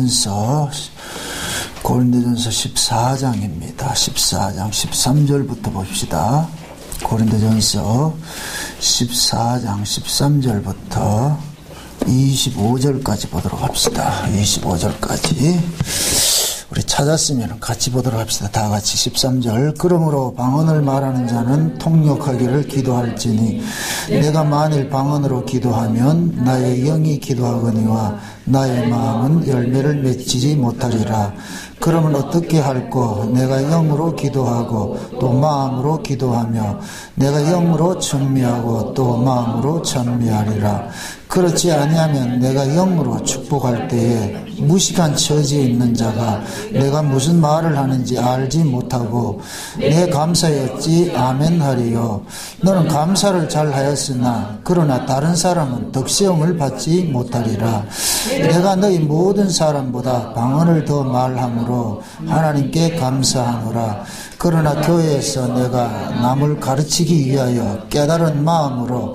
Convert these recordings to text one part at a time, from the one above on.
고린도전서 14장입니다. 14장 13절부터 봅시다. 고린도전서 14장 13절부터 25절까지 보도록 합시다. 25절까지 우리 찾았으면 같이 보도록 합시다. 다 같이 13절. 그러므로 방언을 말하는 자는 통역하기를 기도할지니 내가 만일 방언으로 기도하면 나의 영이 기도하거니와 나의 마음은 열매를 맺지 못하리라. 그러면 어떻게 할꼬? 내가 영으로 기도하고 또 마음으로 기도하며 내가 영으로 찬미하고 또 마음으로 찬미하리라. 그렇지 아니하면 내가 영으로 축복할 때에 무식한 처지에 있는 자가 내가 무슨 말을 하는지 알지 못하고 내 감사에 어찌 아멘 하리요. 너는 감사를 잘 하였으나 그러나 다른 사람은 덕시험을 받지 못하리라. 내가 너희 모든 사람보다 방언을 더 말함으로 하나님께 감사하노라. 그러나 교회에서 내가 남을 가르치기 위하여 깨달은 마음으로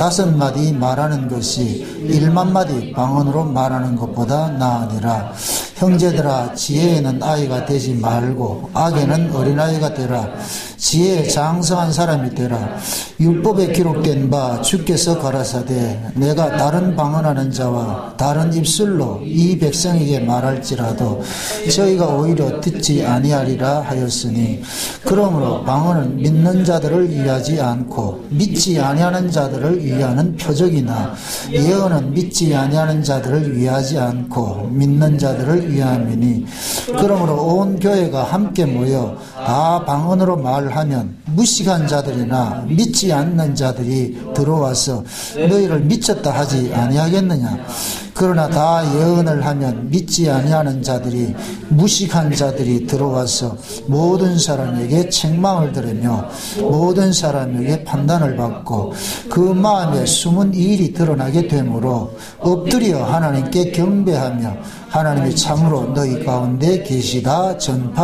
5마디 말하는 것이 1만마디 방언으로 말하는 것보다 나으니라. 형제들아, 지혜에는 아이가 되지 말고 악에는 어린아이가 되라. 지혜에 장성한 사람이 되라. 율법에 기록된 바 주께서 가라사대 내가 다른 방언하는 자와 다른 입술로 이 백성에게 말할지라도 저희가 오히려 듣지 아니하리라 하였으니 그러므로 방언은 믿는 자들을 위하지 않고 믿지 아니하는 자들을 위하는 표적이나 예언은 믿지 아니하는 자들을 위하지 않고 믿는 자들을 위함이니 그러므로 온 교회가 함께 모여 다 방언으로 말하면 무식한 자들이나 믿지 않는 자들이 들어와서 너희를 미쳤다 하지 아니하겠느냐. 그러나 다 예언을 하면 믿지 아니하는 자들이 무식한 자들이 들어와서 모든 사람에게 책망을 들으며 모든 사람에게 판단을 받고 그 마음에 숨은 일이 드러나게 되므로 엎드려 하나님께 경배하며 하나님이 참으로 너희 가운데 계시다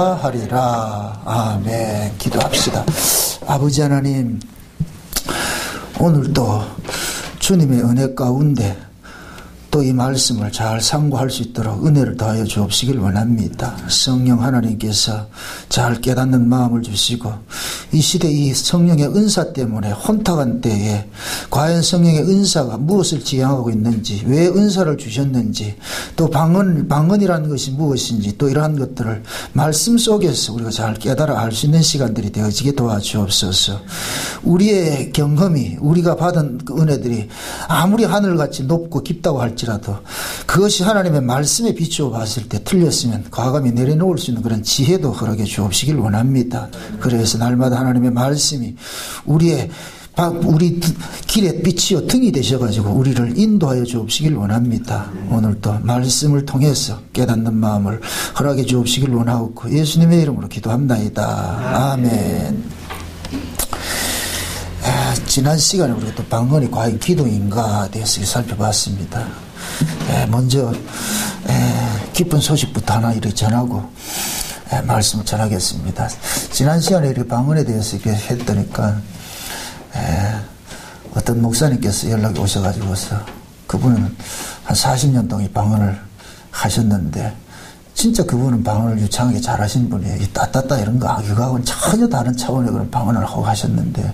전파하리라. 아멘. 기도합시다. 아버지 하나님, 오늘도 주님의 은혜 가운데 또 이 말씀을 잘 상고할 수 있도록 은혜를 더하여 주옵시길 원합니다. 성령 하나님께서 잘 깨닫는 마음을 주시고 이 시대 이 성령의 은사 때문에 혼탁한 때에 과연 성령의 은사가 무엇을 지향하고 있는지, 왜 은사를 주셨는지, 또 방언이라는 것이 무엇인지, 또 이러한 것들을 말씀 속에서 우리가 잘 깨달아 알 수 있는 시간들이 되어지게 도와주옵소서. 우리의 경험이, 우리가 받은 그 은혜들이 아무리 하늘같이 높고 깊다고 할지라도 그것이 하나님의 말씀에 비추어 봤을 때 틀렸으면 과감히 내려놓을 수 있는 그런 지혜도 허락해 주옵시길 원합니다. 그래서 날마다 하나님의 말씀이 우리 길에 빛이요 등이 되셔가지고 우리를 인도하여 주옵시길 원합니다. 오늘도 말씀을 통해서 깨닫는 마음을 허락해 주옵시길 원하옵고 예수님의 이름으로 기도합나이다. 아멘. 지난 시간에 우리가 또 방언이 과연 기도인가 대해서 살펴봤습니다. 먼저 기쁜 소식부터 하나 이렇게 전하고 말씀을 전하겠습니다. 지난 시간에 이렇게 방언에 대해서 이렇게 했더니까 어떤 목사님께서 연락이 오셔가지고서 그분은 한 40년 동안 방언을 하셨는데 진짜 그분은 방언을 유창하게 잘하신 분이에요. 이 따따따 이런 거 이거하고는 전혀 다른 차원의 그런 방언을 하고 하셨는데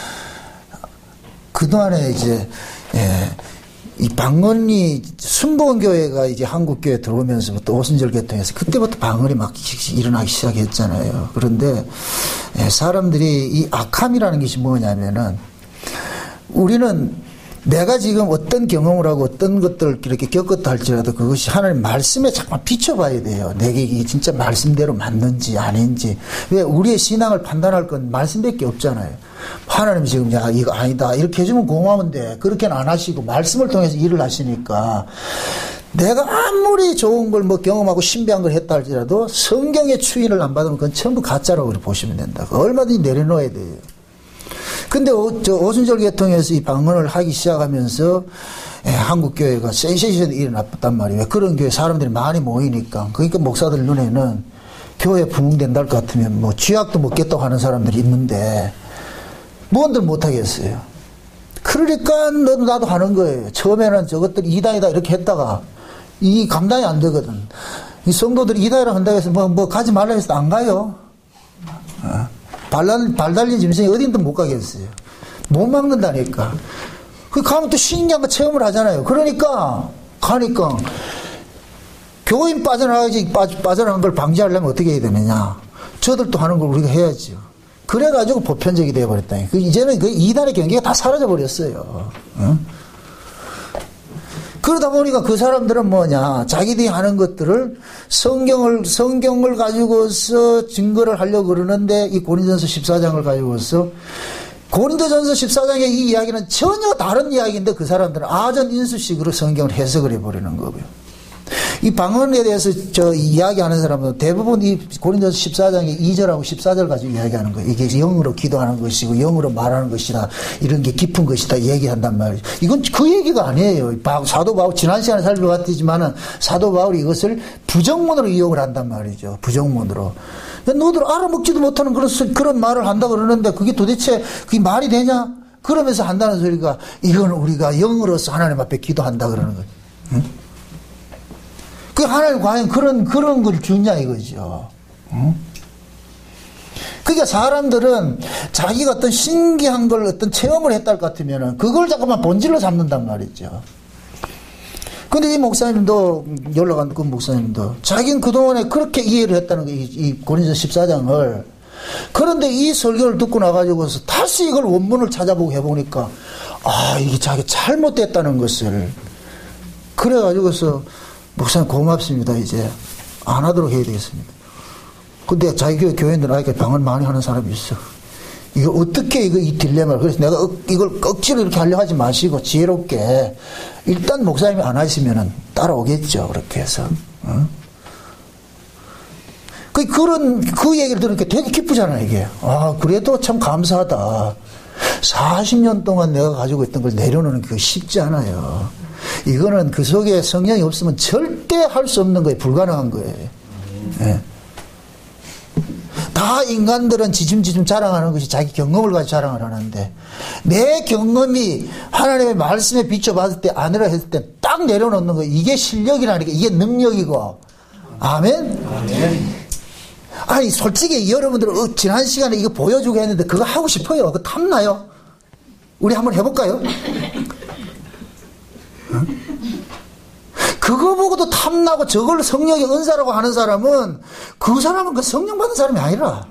그동안에 이제 이 방언이 순복음교회가 이제 한국교회 들어오면서부터 오순절 계통에서 그때부터 방언이 막 일어나기 시작했잖아요. 그런데 사람들이 이 악함이라는 것이 뭐냐면은 우리는 내가 지금 어떤 경험을 하고 어떤 것들을 이렇게 겪었다 할지라도 그것이 하나님 말씀에 잠깐 비춰봐야 돼요. 내게 이게 진짜 말씀대로 맞는지 아닌지. 왜 우리의 신앙을 판단할 건 말씀밖에 없잖아요. 하나님이 지금 야 이거 아니다 이렇게 해주면 고마운데 그렇게는 안 하시고 말씀을 통해서 일을 하시니까 내가 아무리 좋은 걸 뭐 경험하고 신비한 걸 했다 할지라도 성경의 추인을 안 받으면 그건 전부 가짜라고 보시면 된다. 얼마든지 내려놓아야 돼요. 근데 오순절 계통에서 이 방언을 하기 시작하면서 한국교회가 센세이션이 일어났단 말이에요. 그런 교회 사람들이 많이 모이니까. 그러니까 목사들 눈에는 교회 부흥된다 할 것 같으면 뭐 쥐약도 먹겠다고 하는 사람들이 있는데 뭔들 못하겠어요. 그러니까 너도 나도 하는 거예요. 처음에는 저것들 이다이다 이렇게 했다가 이 감당이 안 되거든. 이 성도들이 이다이라 한다고 해서 뭐 가지 말라 해서 안 가요. 발 달린 짐승이 어딘든 못 가겠어요. 못 막는다니까. 그 가면 또 신기한 거 체험을 하잖아요. 그러니까 가니까 교인 빠져나간 걸 방지하려면 어떻게 해야 되느냐. 저들도 하는 걸 우리가 해야죠. 그래가지고 보편적이 되어버렸다니. 이제는 그 이단의 경계가 다 사라져버렸어요. 응? 그러다 보니까 그 사람들은 뭐냐. 자기들이 하는 것들을 성경을 가지고서 증거를 하려고 그러는데 이 고린도전서 14장을 가지고서 고린도전서 14장의 이 이야기는 전혀 다른 이야기인데 그 사람들은 아전인수식으로 성경을 해석을 해버리는 거고요. 이 방언에 대해서 이야기하는 사람은 대부분 이 고린도서 14장의 2절하고 14절 가지고 이야기하는 거예요. 이게 영으로 기도하는 것이고 영으로 말하는 것이다. 이런 게 깊은 것이다. 얘기한단 말이죠. 이건 그 얘기가 아니에요. 사도 바울 지난 시간에 살펴봤지만은 사도 바울이 이것을 부정문으로 이용을 한단 말이죠. 부정문으로. 너들 알아먹지도 못하는 그런 말을 한다 그러는데 그게 도대체 그게 말이 되냐? 그러면서 한다는 소리가 이건 우리가 영으로서 하나님 앞에 기도한다 그러는 거예요. 응? 그 하나님 과연 그런 걸 주냐 이거죠. 응? 그러니까 사람들은 자기가 어떤 신기한 걸 어떤 체험을 했다 것 같으면은 그걸 자꾸만 본질로 삼는단 말이죠. 근데 이 목사님도 연락한 그 목사님도 자기는 그동안에 그렇게 이해를 했다는 거예요. 이 고린도서 14장을. 그런데 이 설교를 듣고 나가지고서 다시 이걸 원문을 찾아보고 해보니까 이게 자기 잘못됐다는 것을 그래가지고서 목사님 고맙습니다. 이제 안 하도록 해야 되겠습니다. 근데 자기 교회인들 아직까지 방언 많이 하는 사람이 있어. 이거 어떻게 이 딜레마를. 그래서 내가 이걸 억지로 이렇게 하려고 하지 마시고 지혜롭게 일단 목사님이 안 하시면은 따라오겠죠. 그렇게 해서. 그 얘기를 들으니까 되게 기쁘잖아, 이게. 그래도 참 감사하다. 40년 동안 내가 가지고 있던 걸 내려놓는 게 쉽지 않아요. 이거는 그 속에 성령이 없으면 절대 할 수 없는 거예요. 불가능한 거예요. 네. 다 인간들은 지줌지줌 자랑하는 것이 자기 경험을 가지고 자랑을 하는데 내 경험이 하나님의 말씀에 비춰봤을 때 아니라 했을 때 딱 내려놓는 거 이게 실력이라니까 이게 능력이고. 아멘? 아멘. 아니 솔직히 여러분들은 지난 시간에 이거 보여주고 했는데 그거 하고 싶어요? 그거 탐나요? 우리 한번 해볼까요? 그거 보고도 탐나고 저걸 성령의 은사라고 하는 사람은 그 사람은 그 성령 받은 사람이 아니라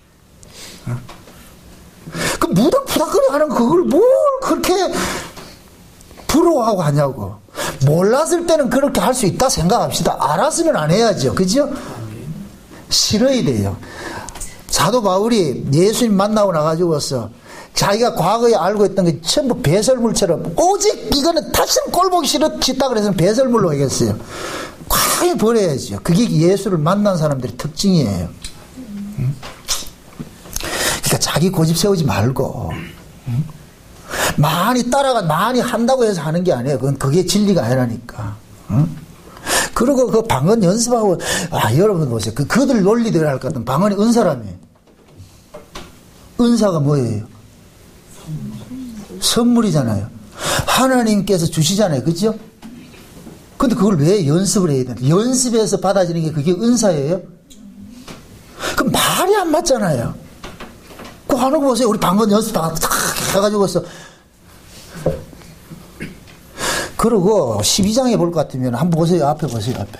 그 무닥부닥거리 하는 그걸 뭘 그렇게 부러워하고 하냐고. 몰랐을 때는 그렇게 할 수 있다 생각합시다. 알았으면 안 해야죠. 그죠? 싫어야 돼요. 사도 바울이 예수님 만나고 나가지고서 자기가 과거에 알고 있던 게 전부 배설물처럼 오직 이거는 다시는 꼴보기 싫다 그래서 배설물로 하겠어요. 과연 버려야죠. 그게 예수를 만난 사람들의 특징이에요. 그러니까 자기 고집 세우지 말고 많이 많이 한다고 해서 하는 게 아니에요. 그게 진리가 아니라니까. 그리고 그 방언 연습하고 여러분 보세요. 그들 논리대로 할 것 같은 방언이 은사라며. 은사가 뭐예요? 선물이잖아요. 하나님께서 주시잖아요. 그죠? 근데 그걸 왜 연습을 해야 되나? 연습해서 받아지는 게 그게 은사예요? 그럼 말이 안 맞잖아요. 그거 하는 거 보세요. 우리 방언 연습 다 해가지고서. 그리고 12장에 볼 것 같으면 한번 보세요. 앞에 보세요. 앞에.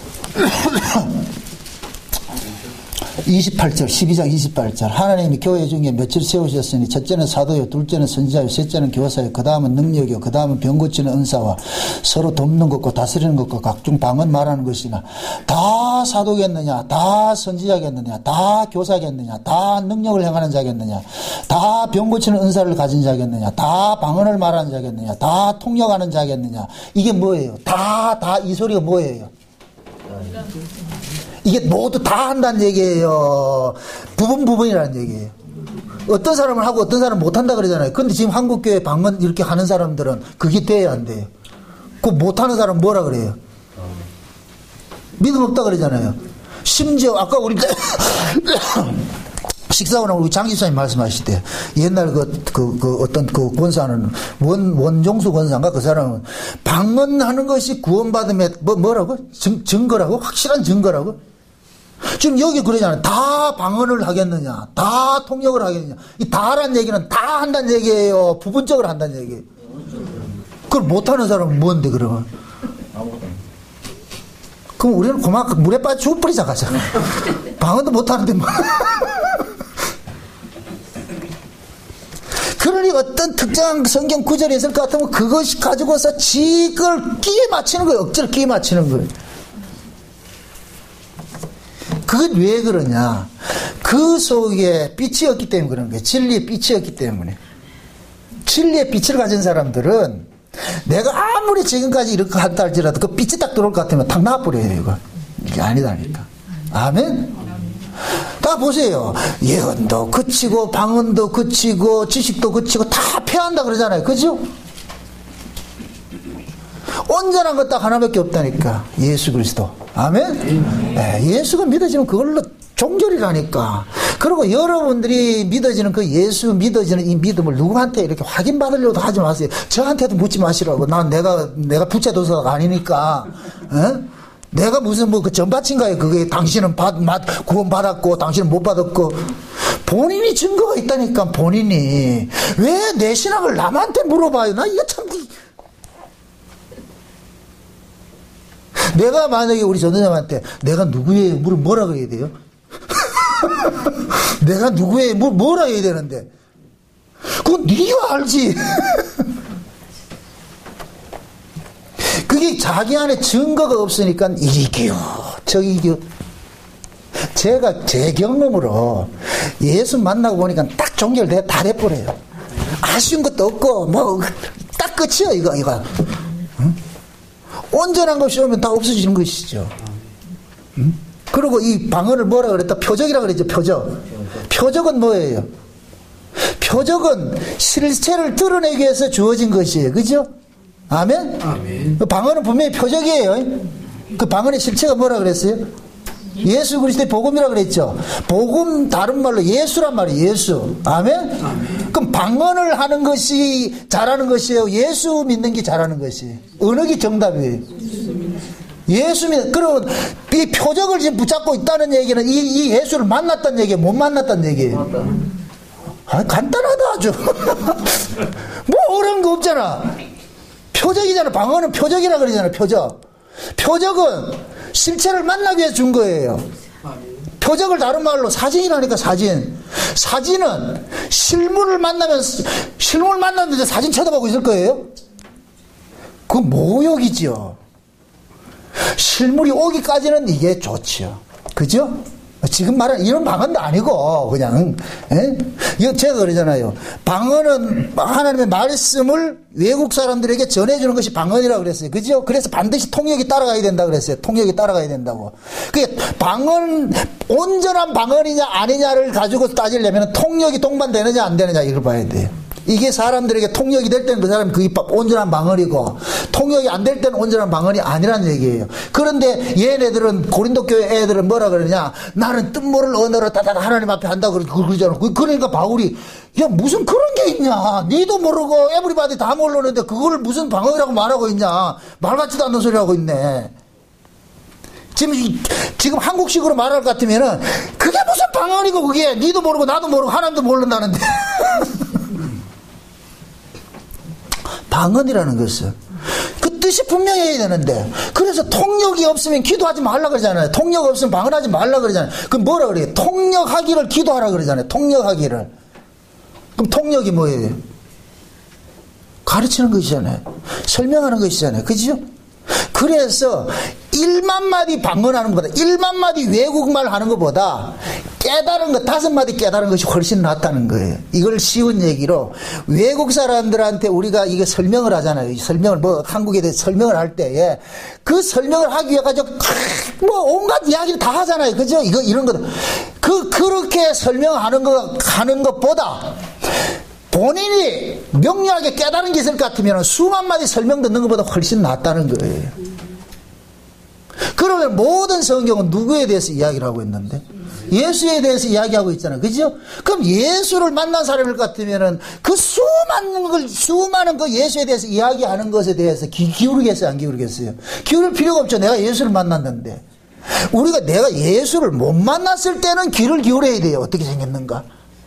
28절 12장 28절 하나님이 교회 중에 몇을 세우셨으니 첫째는 사도요 둘째는 선지자요 셋째는 교사요 그 다음은 능력이요 그 다음은 병 고치는 은사와 서로 돕는 것과 다스리는 것과 각종 방언 말하는 것이나 다 사도겠느냐 다 선지자겠느냐 다 교사겠느냐 다 능력을 행하는 자겠느냐 다 병 고치는 은사를 가진 자겠느냐 다 방언을 말하는 자겠느냐 다 통역하는 자겠느냐. 이게 뭐예요? 다 이 소리가 뭐예요? 이게 모두 다 한다는 얘기예요. 부분이라는 얘기예요. 어떤 사람은 하고 어떤 사람은 못한다 그러잖아요. 근데 지금 한국교회 방언 이렇게 하는 사람들은 그게 돼야 안 돼요. 그거 못하는 사람은 뭐라 그래요? 믿음 없다 그러잖아요. 심지어 아까 우리 식사하고 나면 우리 장 집사님 말씀하시대. 옛날 어떤 권사는 원종수 권사인가 그 사람은 방언하는 것이 구원받음의 뭐라고? 증거라고? 확실한 증거라고? 지금 여기 그러잖아요. 다 방언을 하겠느냐? 다 통역을 하겠느냐? 이 다란 얘기는 다 한다는 얘기예요. 부분적으로 한다는 얘기예요. 그걸 못하는 사람은 뭔데 그러면? 그럼 우리는 그만큼 물에 빠져 죽어버리자 가자. 방언도 못하는데 뭐. 그러니 어떤 특정한 성경 구절이 있을 것 같으면 그것이 가지고서 지걸 끼에 맞추는 거예요. 억지로 끼에 맞추는 거예요. 그건 왜 그러냐? 그 속에 빛이 없기 때문에 그런 거예요. 진리의 빛이 없기 때문에. 진리의 빛을 가진 사람들은 내가 아무리 지금까지 이렇게 한다 할지라도 그 빛이 딱 들어올 것 같으면 탁 나와버려요. 이거. 이게 아니다니까. 아멘? 다 보세요. 예언도 그치고 방언도 그치고 지식도 그치고 다 패한다 그러잖아요. 그죠? 온전한 것 딱 하나밖에 없다니까. 예수 그리스도. 아멘? 네, 예수가 믿어지면 그걸로 종결이라니까. 그리고 여러분들이 믿어지는 그 예수 믿어지는 이 믿음을 누구한테 이렇게 확인받으려고 하지 마세요. 저한테도 묻지 마시라고. 난 내가 부채도사가 아니니까. 어? 내가 무슨 그 전파친가요? 그게 당신은 구원받았고 당신은 못 받았고. 본인이 증거가 있다니까. 본인이. 왜 내 신앙을 남한테 물어봐요? 나 이거 참. 내가 만약에 우리 전도사님한테 내가 누구예요? 뭐라 그래야 돼요? 내가 누구예요? 뭐라 해야 되는데? 그건 네가 알지. 그게 자기 안에 증거가 없으니까 이기요 저기요. 제가 제 경험으로 예수 만나고 보니까 딱 다 돼버려요. 아쉬운 것도 없고 뭐 딱 끝이야 이거. 응? 온전한 것이 오면 다 없어지는 것이죠. 응? 그리고 이 방언을 뭐라 그랬다? 표적이라 그랬죠. 표적은 뭐예요? 표적은 실체를 드러내기 위해서 주어진 것이에요. 그죠? 아멘? 아멘. 그 방언은 분명히 표적이에요. 그 방언의 실체가 뭐라 그랬어요? 예수 그리스도의 복음이라 그랬죠. 복음 다른 말로 예수란 말이에요. 예수. 아멘? 아멘. 그럼 방언을 하는 것이 잘하는 것이에요. 예수 믿는 게 잘하는 것이에요. 어느 게 정답이에요? 예수 믿는. 그러면 이 표적을 지금 붙잡고 있다는 얘기는 이 예수를 만났다는 얘기예요. 못 만났다는 얘기예요. 간단하다 아주. 뭐 어려운 거 없잖아. 표적이잖아. 방언은 표적이라 그러잖아. 표적은 실체를 만나기 위해서 준 거예요. 표적을 다른 말로 사진이라니까. 사진은 실물 만났는데 사진 쳐다보고 있을 거예요? 그건 모욕이죠. 실물이 오기까지는 이게 좋죠. 그죠? 지금 말하는 이런 방언도 아니고 그냥 제가 그러잖아요. 방언은 하나님의 말씀을 외국 사람들에게 전해주는 것이 방언이라고 그랬어요. 그죠? 그래서 반드시 통역이 따라가야 된다 그랬어요. 통역이 따라가야 된다고. 그게 방언 온전한 방언이냐 아니냐를 가지고 따지려면 통역이 동반되느냐 안 되느냐 이걸 봐야 돼요. 이게 사람들에게 통역이 될 때는 그 사람이 그게 온전한 방언이고 통역이 안 될 때는 온전한 방언이 아니라는 얘기예요. 그런데 얘네들은 고린도 교회 애들은 뭐라 그러냐? 나는 뜻모를 언어로 따다다 하나님 앞에 한다고 그러잖아. 그러니까 바울이 야 무슨 그런 게 있냐? 니도 모르고 에브리바디 다 모르는데 그걸 무슨 방언이라고 말하고 있냐? 말 같지도 않는 소리 하고 있네. 지금 한국식으로 말할 것 같으면은 그게 무슨 방언이고 그게 니도 모르고 나도 모르고 하나님도 모른다는데. 방언이라는 것은 그 뜻이 분명해야 되는데, 그래서 통역이 없으면 기도하지 말라 그러잖아요. 통역 없으면 방언하지 말라 그러잖아요. 그럼 뭐라 그래요? 통역하기를 기도하라 그러잖아요. 통역하기를. 그럼 통역이 뭐예요? 가르치는 것이잖아요. 설명하는 것이잖아요. 그죠? 그래서 1만 마디 방언하는 것보다 1만 마디 외국말 하는 것보다 깨달은 것 5마디 깨달은 것이 훨씬 낫다는 거예요. 이걸 쉬운 얘기로 외국 사람들한테 우리가 이게 설명을 하잖아요. 설명을 뭐 한국에 대해 설명을 할 때에 그 설명을 하기 위해 가지고 뭐 온갖 이야기를 다 하잖아요. 그죠? 이런 거 그렇게 설명하는 거 하는 것보다 본인이 명료하게 깨달은 게 있을 것 같으면 수만 마디 설명 듣는 것보다 훨씬 낫다는 거예요. 그러면 모든 성경은 누구에 대해서 이야기를 하고 있는데? 예수에 대해서 이야기하고 있잖아요. 그죠? 그럼 예수를 만난 사람일 것 같으면은 그 수많은 그 예수에 대해서 이야기하는 것에 대해서 기울이겠어요? 안 기울이겠어요? 기울일 필요가 없죠. 내가 예수를 만났는데. 내가 예수를 못 만났을 때는 귀를 기울여야 돼요. 어떻게 생겼는가?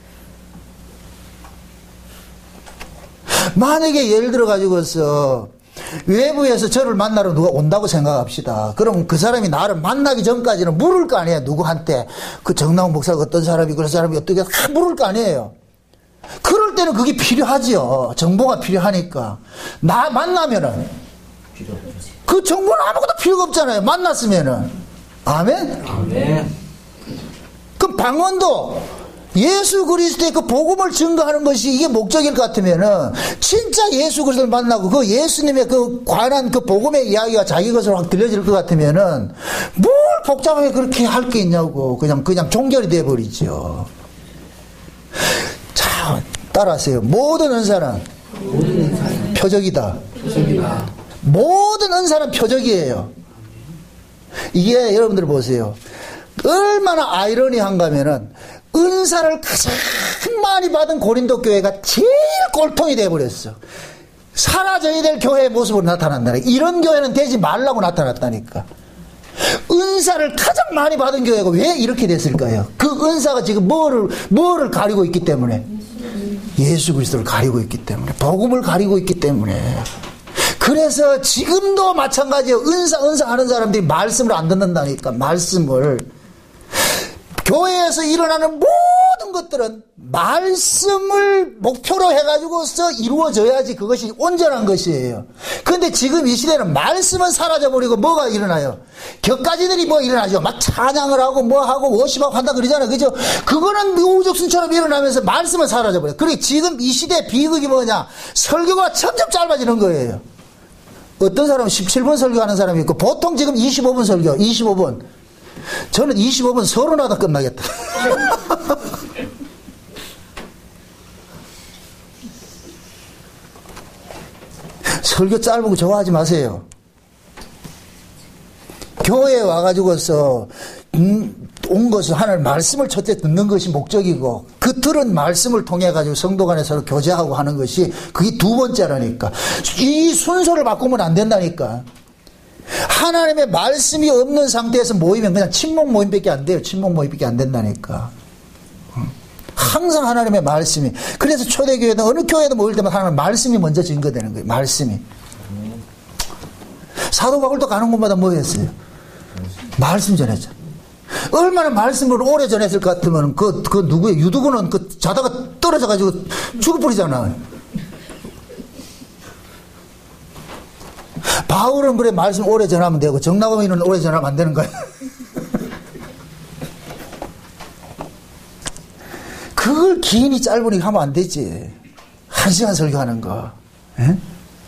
만약에 예를 들어 가지고서 외부에서 저를 만나러 누가 온다고 생각합시다. 그럼 그 사람이 나를 만나기 전까지는 물을 거 아니에요. 누구한테. 그 정나훈 목사가 어떤 사람이, 그 사람이 어떻게 다 물을 거 아니에요. 그럴 때는 그게 필요하죠. 정보가 필요하니까. 나 만나면은 그 정보는 아무것도 필요가 없잖아요. 만났으면은. 아멘? 아멘. 그럼 방언도 예수 그리스도의 그 복음을 증거하는 것이 이게 목적일 것 같으면은 진짜 예수 그리스도를 만나고 그 예수님의 그 관한 그 복음의 이야기가 자기 것으로 확 들려질 것 같으면은 뭘 복잡하게 그렇게 할 게 있냐고 그냥 종결이 돼버리죠. 자, 따라하세요. 모든 은사는 표적이다. 모든 은사는 표적이에요. 이게 여러분들 보세요. 얼마나 아이러니한가면은 은사를 가장 많이 받은 고린도 교회가 제일 꼴통이 돼버렸어. 사라져야 될 교회의 모습으로 나타난다니까. 이런 교회는 되지 말라고 나타났다니까. 은사를 가장 많이 받은 교회가 왜 이렇게 됐을까요? 그 은사가 지금 뭐를 가리고 있기 때문에? 예수 그리스도를 가리고 있기 때문에, 복음을 가리고 있기 때문에. 그래서 지금도 마찬가지예요. 은사 하는 사람들이 말씀을 안 듣는다니까. 말씀을. 교회에서 일어나는 모든 것들은 말씀을 목표로 해가지고서 이루어져야지 그것이 온전한 것이에요. 그런데 지금 이 시대는 말씀은 사라져버리고 뭐가 일어나요? 격가지들이 뭐 일어나죠. 막 찬양을 하고 뭐 하고 워십하고 한다 그러잖아요. 그죠? 그거는 우죽순처럼 일어나면서 말씀은 사라져버려요. 그리고 지금 이 시대의 비극이 뭐냐? 설교가 점점 짧아지는 거예요. 어떤 사람은 17분 설교하는 사람이 있고 보통 지금 25분 설교, 25분. 저는 25분 서론하다 끝나겠다. 설교 짧은 거 좋아하지 마세요. 교회에 와가지고서 온 것은 하나님 말씀을 첫째 듣는 것이 목적이고 그 들은 말씀을 통해 가지고 성도 간에 서로 교제하고 하는 것이 그게 두 번째라니까. 이 순서를 바꾸면 안 된다니까. 하나님의 말씀이 없는 상태에서 모이면 그냥 친목 모임밖에 안 돼요. 친목 모임밖에 안 된다니까. 항상 하나님의 말씀이. 그래서 초대교회든 어느 교회도 모일 때마다 하나님의 말씀이 먼저 증거되는 거예요. 말씀이. 사도 바울도 가는 곳마다 뭐 했어요? 말씀 전했죠. 얼마나 말씀을 오래 전했을 것 같으면 그 누구의 유두구는 자다가 떨어져 가지고 죽어버리잖아. 바울은 그래 말씀 오래 전하면 되고 정나검이는 오래 전하면 안 되는 거야. 그걸 기인이 짧으니까 하면 안 되지. 1시간 설교하는 거. 에?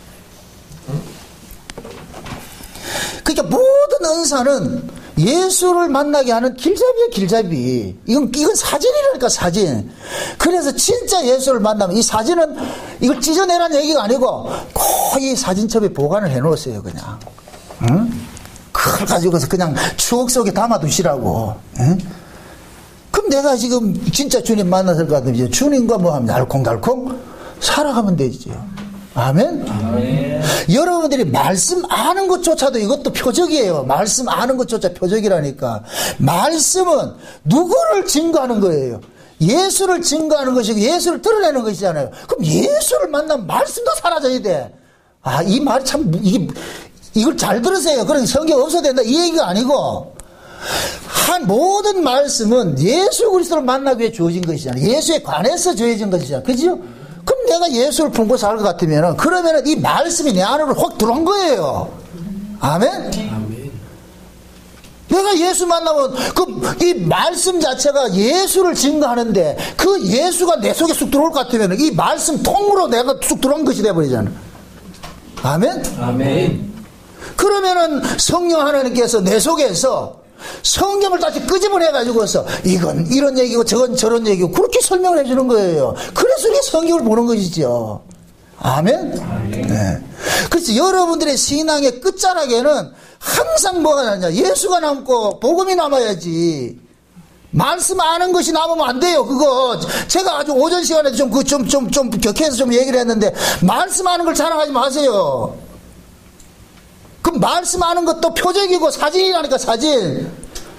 그러니까 모든 은사는 예수를 만나게 하는 길잡이야, 길잡이. 이건 사진이라니까, 사진. 그래서 진짜 예수를 만나면 이 사진은 이걸 찢어내라는 얘기가 아니고 거의 사진첩에 보관을 해 놓으세요, 그냥. 응? 그걸 가지고서 그냥 추억 속에 담아 두시라고. 응? 그럼 내가 지금 진짜 주님 만났을 것 같으면 주님과 뭐 하면 알콩달콩 살아가면 되지. 아멘? 아멘. 여러분들이 말씀 아는 것조차도 이것도 표적이에요. 말씀 아는 것조차 표적이라니까. 말씀은 누구를 증거하는 거예요? 예수를 증거하는 것이고 예수를 드러내는 것이잖아요. 그럼 예수를 만나면 말씀도 사라져야 돼. 아, 이 말이 참 이걸 잘 들으세요. 그러니 성경 없어도 된다 이 얘기가 아니고 모든 말씀은 예수 그리스도를 만나기 위해 주어진 것이잖아요. 예수에 관해서 주어진 것이잖아요. 그죠? 그럼 내가 예수를 품고 살 것 같으면은, 그러면은 이 말씀이 내 안으로 확 들어온 거예요. 아멘? 아멘. 내가 예수 만나면, 이 말씀 자체가 예수를 증거하는데, 그 예수가 내 속에 쑥 들어올 것 같으면은, 이 말씀 통으로 내가 쑥 들어온 것이 돼버리잖아. 아멘? 아멘. 그러면은 성령 하나님께서 내 속에서 성경을 다시 끄집어내가지고서 이건 이런 얘기고 저건 저런 얘기고 그렇게 설명을 해주는 거예요. 그래서 우리가 성경을 보는 것이죠. 아멘? 아멘. 네. 그래서 여러분들의 신앙의 끝자락에는 항상 뭐가 남냐? 예수가 남고 복음이 남아야지. 말씀 아는 것이 남으면 안 돼요. 그거 제가 아주 오전 시간에도 좀 격해서 좀 얘기를 했는데, 말씀 아는 걸 자랑하지 마세요. 그 말씀 아는 것도 표적이고 사진이라니까, 사진.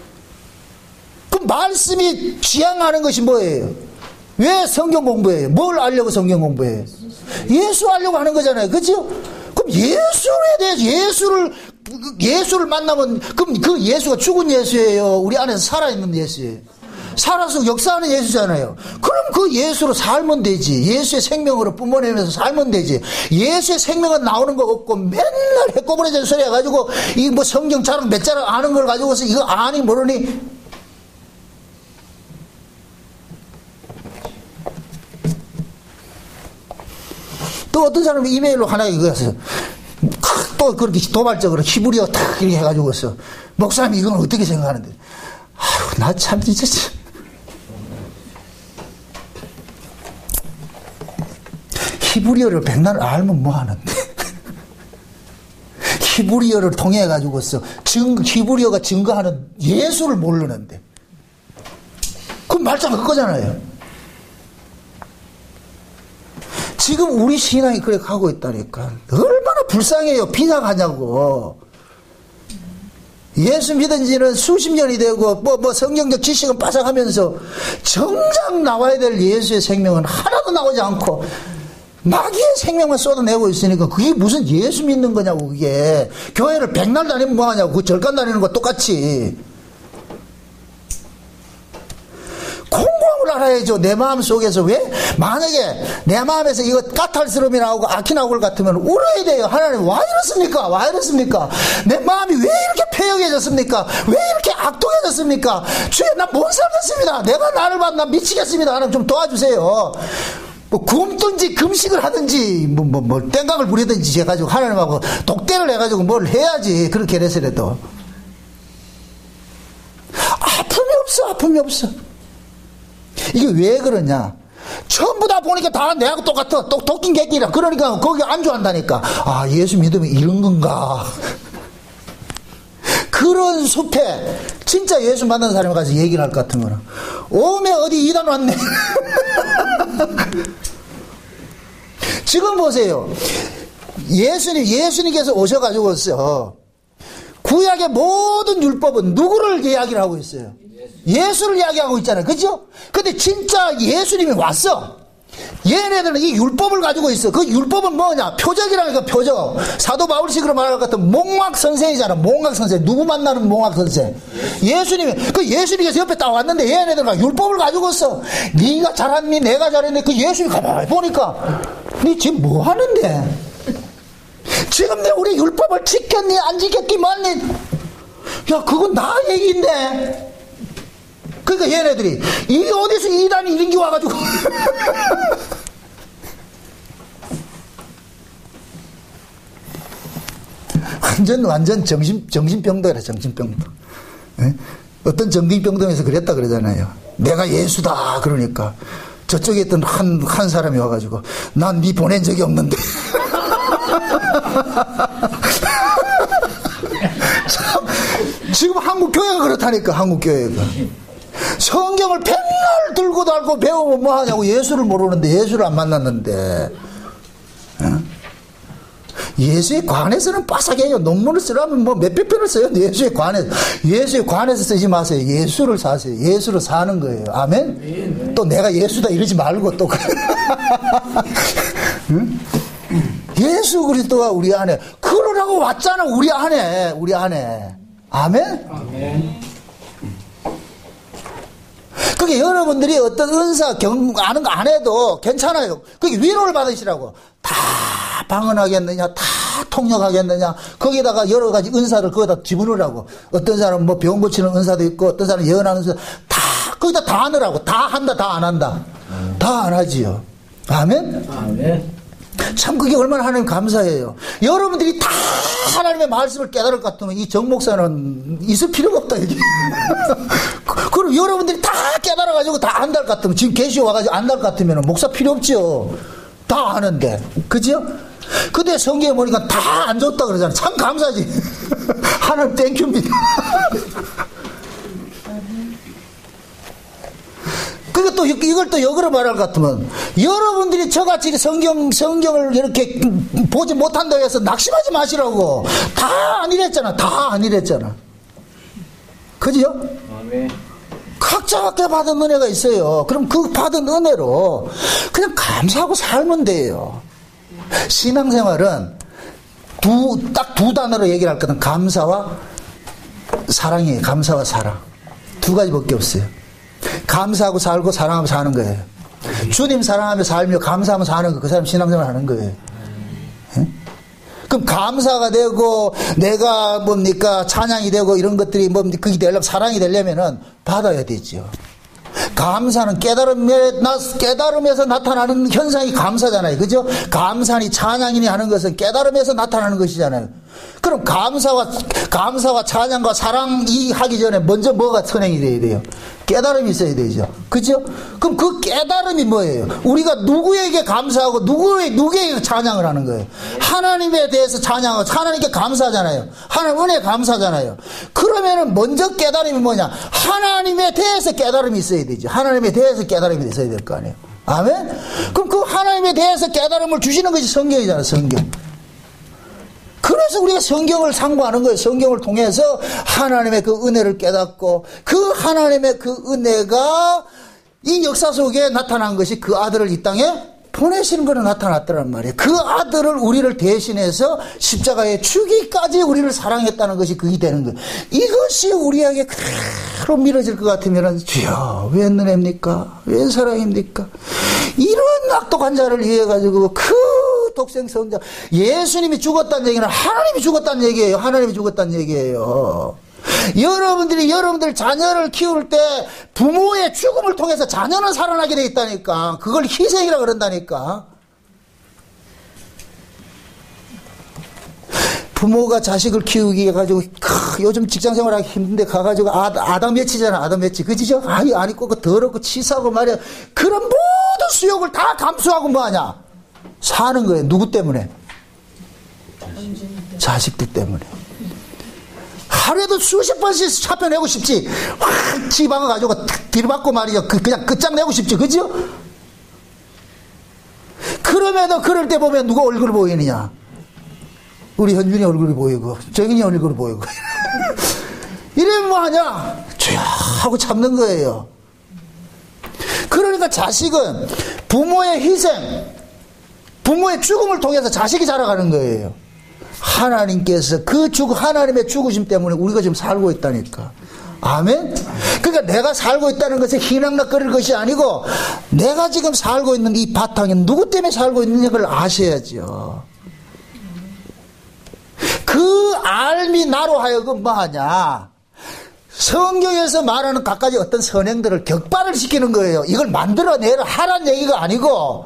그 말씀이 지향하는 것이 뭐예요? 왜 성경 공부해요? 뭘 알려고 성경 공부해요? 예수 알려고 하는 거잖아요. 그죠? 그럼 예수에 대해서 예수를 만나면, 그럼 그 예수가 죽은 예수예요? 우리 안에서 살아있는 예수예요? 살아서 역사하는 예수잖아요. 그럼 그 예수로 살면 되지. 예수의 생명으로 뿜어내면서 살면 되지. 예수의 생명은 나오는 거 없고 맨날 해꼬부러진 소리 해가지고 이 뭐 성경 자랑 몇 자랑 아는 걸 가지고서 이거 아니 모르니. 또 어떤 사람이 이메일로 하나 이거였어. 또 그렇게 도발적으로 히브리어 탁 이렇게 해가지고서, 목사님 이건 어떻게 생각하는데? 아휴, 나 참 진짜. 히브리어를 백날 알면 뭐 하는데? 히브리어를 통해 가지고서 히브리어가 증거하는 예수를 모르는데. 그럼 말짱 그거잖아요. 지금 우리 신앙이 그렇게 가고 있다니까. 얼마나 불쌍해요. 비상하냐고. 예수 믿은 지는 수십 년이 되고 뭐 성경적 지식은 빠삭하면서 정작 나와야 될 예수의 생명은 하나도 나오지 않고 마귀의 생명만 쏟아내고 있으니까 그게 무슨 예수 믿는 거냐고. 그게 교회를 백날 다니면 뭐하냐고. 그 절간 다니는 거 똑같이. 공부함을 알아야죠. 내 마음 속에서. 왜? 만약에 내 마음에서 이거 까탈스러움이 나오고 악이 나올 것 같으면 울어야 돼요. 하나님 와 이렇습니까? 와 이렇습니까? 내 마음이 왜 이렇게 패역해졌습니까? 왜 이렇게 악독해졌습니까? 주여 나 못 살겠습니다. 내가 나를 봐 나 미치겠습니다. 하나님 좀 도와주세요. 뭐 굶든지 금식을 하든지 뭐 땡각을 부리든지 해가지고 하나님하고 독대를 해가지고 뭘 해야지. 그렇게 해서라도 아픔이 없어. 이게 왜 그러냐? 전부 다 보니까 다 내하고 똑같아. 똑긴 객기라. 그러니까 거기 안주한다니까. 아, 예수 믿으면 이런 건가? 그런 숲에 진짜 예수 만난 사람이 가서 얘기를 할 것 같은 거는, 오메 어디 이단 왔네. 지금 보세요. 예수님께서 오셔가지고서 구약의 모든 율법은 누구를 이야기를 하고 있어요? 예수를 이야기하고 있잖아요. 그죠? 근데 진짜 예수님이 왔어. 얘네들은 이 율법을 가지고 있어. 그 율법은 뭐냐? 표적이라니까, 표적. 사도 바울식으로 말할 것 같은 몽학선생이잖아. 몽학선생. 누구 만나는 몽학선생? 예수님께서 옆에 딱 왔는데 얘네들은 율법을 가지고 있어. 네가 잘했니? 내가 잘했니? 그 예수님이 가만히 보니까, 네 지금 뭐 하는데? 지금 내 우리 율법을 지켰니? 안 지켰니? 뭐니? 야, 그건 나 얘기인데. 그러니까 얘네들이 이 어디서 이단이 이런 게 와가지고 완전 정신병동이라. 정신병동. 네? 어떤 정신병동에서 그랬다 그러잖아요. 내가 예수다 그러니까 저쪽에 있던 한 사람이 와가지고 난 네 보낸 적이 없는데. 참, 지금 한국 교회가 그렇다니까. 한국 교회가 성경을 백날 들고 달고 배우면 뭐하냐고. 예수를 모르는데, 예수를 안 만났는데. 예수에 관해서는 빠삭해요. 논문을 쓰려면 뭐 몇백 편을 써요. 예수에 관해서 쓰지 마세요. 예수를 사세요. 예수를 사는 거예요. 아멘? 또 내가 예수다 이러지 말고 또. 응? 예수 그리스도가 우리 안에, 그러라고 왔잖아. 우리 안에. 아멘? 아멘. 그게 여러분들이 어떤 은사 아는 거 안 해도 괜찮아요. 그게 위로를 받으시라고. 다 방언하겠느냐, 다 통역하겠느냐, 거기다가 여러 가지 은사를 거기다 집어넣으라고. 어떤 사람은 뭐 병 고치는 은사도 있고, 어떤 사람은 예언하는 은사, 다 거기다 다 넣으라고. 다 한다, 다 안 한다. 다 안 하지요. 아멘? 아멘. 참 그게 얼마나 하나님 감사해요. 여러분들이 다 하나님의 말씀을 깨달을 것 같으면 이 정 목사는 있을 필요가 없다 이게. 그럼 여러분들이 다 깨달아가지고 다 안달 같으면, 지금 계시 와가지고 안달 같으면 목사 필요 없죠. 다 아는데, 그죠? 근데 성경에 보니까 다 안 줬다 그러잖아. 참 감사지. 하나님 땡큐입니다. 그게 또 이걸 또 역으로 말할 것 같으면 여러분들이 저같이 성경을 이렇게 보지 못한다고 해서 낙심하지 마시라고. 다 안 이랬잖아. 다 안 이랬잖아. 그죠? 아멘. 각자 받은 은혜가 있어요. 그럼 그 받은 은혜로 그냥 감사하고 살면 돼요. 신앙생활은 딱 두 단어로 얘기를 할 거는 감사와 사랑이에요. 감사와 사랑. 두 가지밖에 없어요. 감사하고 살고 사랑하며 사는 거예요. 주님 사랑하며 살며 감사하며 사는 거, 그 사람 신앙생활 하는 거예요. 예? 그럼 감사가 되고 내가 뭡니까 찬양이 되고 이런 것들이 그게 되려면 사랑이 되려면은 받아야 되죠. 감사는 깨달음에서 나타나는 현상이 감사잖아요. 그죠? 감사니 찬양이니 하는 것은 깨달음에서 나타나는 것이잖아요. 그럼 감사와 찬양과 사랑이 하기 전에 먼저 뭐가 선행이 돼야 돼요? 깨달음이 있어야 되죠. 그죠? 그럼 그 깨달음이 뭐예요? 우리가 누구에게 감사하고 누구에게 찬양을 하는 거예요? 하나님에 대해서 찬양하고 하나님께 감사하잖아요. 하나님 은혜 감사하잖아요. 그러면은 먼저 깨달음이 뭐냐? 하나님에 대해서 깨달음이 있어야 되죠. 하나님에 대해서 깨달음이 있어야 될 거 아니에요. 아멘? 그럼 그 하나님에 대해서 깨달음을 주시는 것이 성경이잖아요. 성경. 그래서 우리가 성경을 상고하는 거예요. 성경을 통해서 하나님의 그 은혜를 깨닫고 그 하나님의 그 은혜가 이 역사 속에 나타난 것이 그 아들을 이 땅에 보내시는 거로 나타났더란 말이에요. 그 아들을 우리를 대신해서 십자가에 죽기까지 우리를 사랑했다는 것이 그게 되는 거예요. 이것이 우리에게 그대로 밀어질 것 같으면 주여 왜 은혜입니까? 왜 사랑입니까? 이런 악독한 자를 위해 가지고 그 독생성자 예수님이 죽었다는 얘기는 하나님이 죽었다는 얘기예요. 하나님이 죽었다는 얘기예요. 여러분들 자녀를 키울 때 부모의 죽음을 통해서 자녀는 살아나게 돼 있다니까. 그걸 희생이라 그런다니까. 부모가 자식을 키우기 해가지고 요즘 직장생활하기 힘든데 가가지고 아담 며치잖아. 아담 며치 그지죠? 아니 안 입고 더럽고 치사하고 말이야. 그런 모든 수욕을 다 감수하고 뭐하냐 사는 거예요. 누구 때문에? 자식들 때문에. 하루에도 수십 번씩 차펴내고 싶지. 확 집어가지고 들이받고 말이죠. 그냥 끝장내고 싶지. 그죠? 그럼에도 그럴 때 보면 누가 얼굴 보이느냐? 우리 현준이 얼굴이 보이고 정인이 얼굴이 보이고 이러면 뭐하냐? 주야 하고 참는 거예요. 그러니까 자식은 부모의 희생, 부모의 죽음을 통해서 자식이 자라가는 거예요. 하나님께서 하나님의 죽으심 때문에 우리가 지금 살고 있다니까. 아멘? 그러니까 내가 살고 있다는 것은 희낙낙거릴 것이 아니고 내가 지금 살고 있는 이 바탕에 누구 때문에 살고 있는 걸 아셔야죠. 그 알미 나로 하여금 뭐하냐? 성경에서 말하는 각가지 어떤 선행들을 격발을 시키는 거예요. 이걸 만들어내라 하라는 얘기가 아니고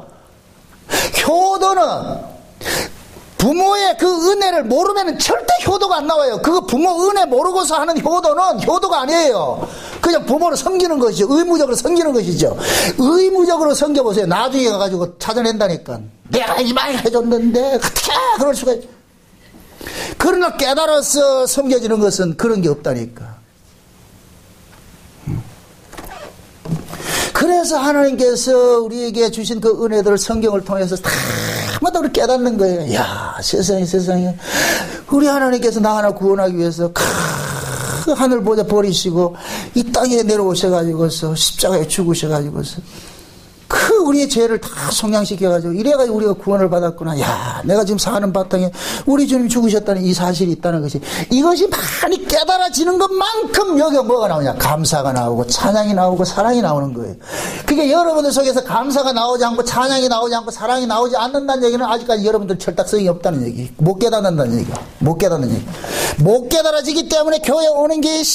효도는 부모의 그 은혜를 모르면 절대 효도가 안 나와요. 그거 부모 은혜 모르고서 하는 효도는 효도가 아니에요. 그냥 부모를 섬기는 것이죠. 의무적으로 섬기는 것이죠. 의무적으로 섬겨보세요. 나중에 가가지고 찾아낸다니까. 내가 이만히 해줬는데 어떻게 그럴 수가 있지. 그러나 깨달아서 섬겨지는 것은 그런 게 없다니까. 그래서 하나님께서 우리에게 주신 그 은혜들을 성경을 통해서 다마다 우리 깨닫는 거예요. 야, 세상에 우리 하나님께서 나 하나 구원하기 위해서 그 하늘 보좌 버리시고 이 땅에 내려오셔가지고서 십자가에 죽으셔가지고서 그 우리의 죄를 다 속량시켜가지고 이래가지고 우리가 구원을 받았구나. 야, 내가 지금 사는 바탕에 우리 주님 죽으셨다는 이 사실이 있다는 것이, 이것이 많이 깨달아지는 것만큼 여기 뭐가 나오냐? 감사가 나오고 찬양이 나오고 사랑이 나오는 거예요. 그게 여러분들 속에서 감사가 나오지 않고 찬양이 나오지 않고 사랑이 나오지 않는다는 얘기는 아직까지 여러분들 철딱성이 없다는 얘기. 못 깨닫는다는 얘기야. 못 깨닫는 얘기. 못 깨달아지기 때문에 교회 오는 게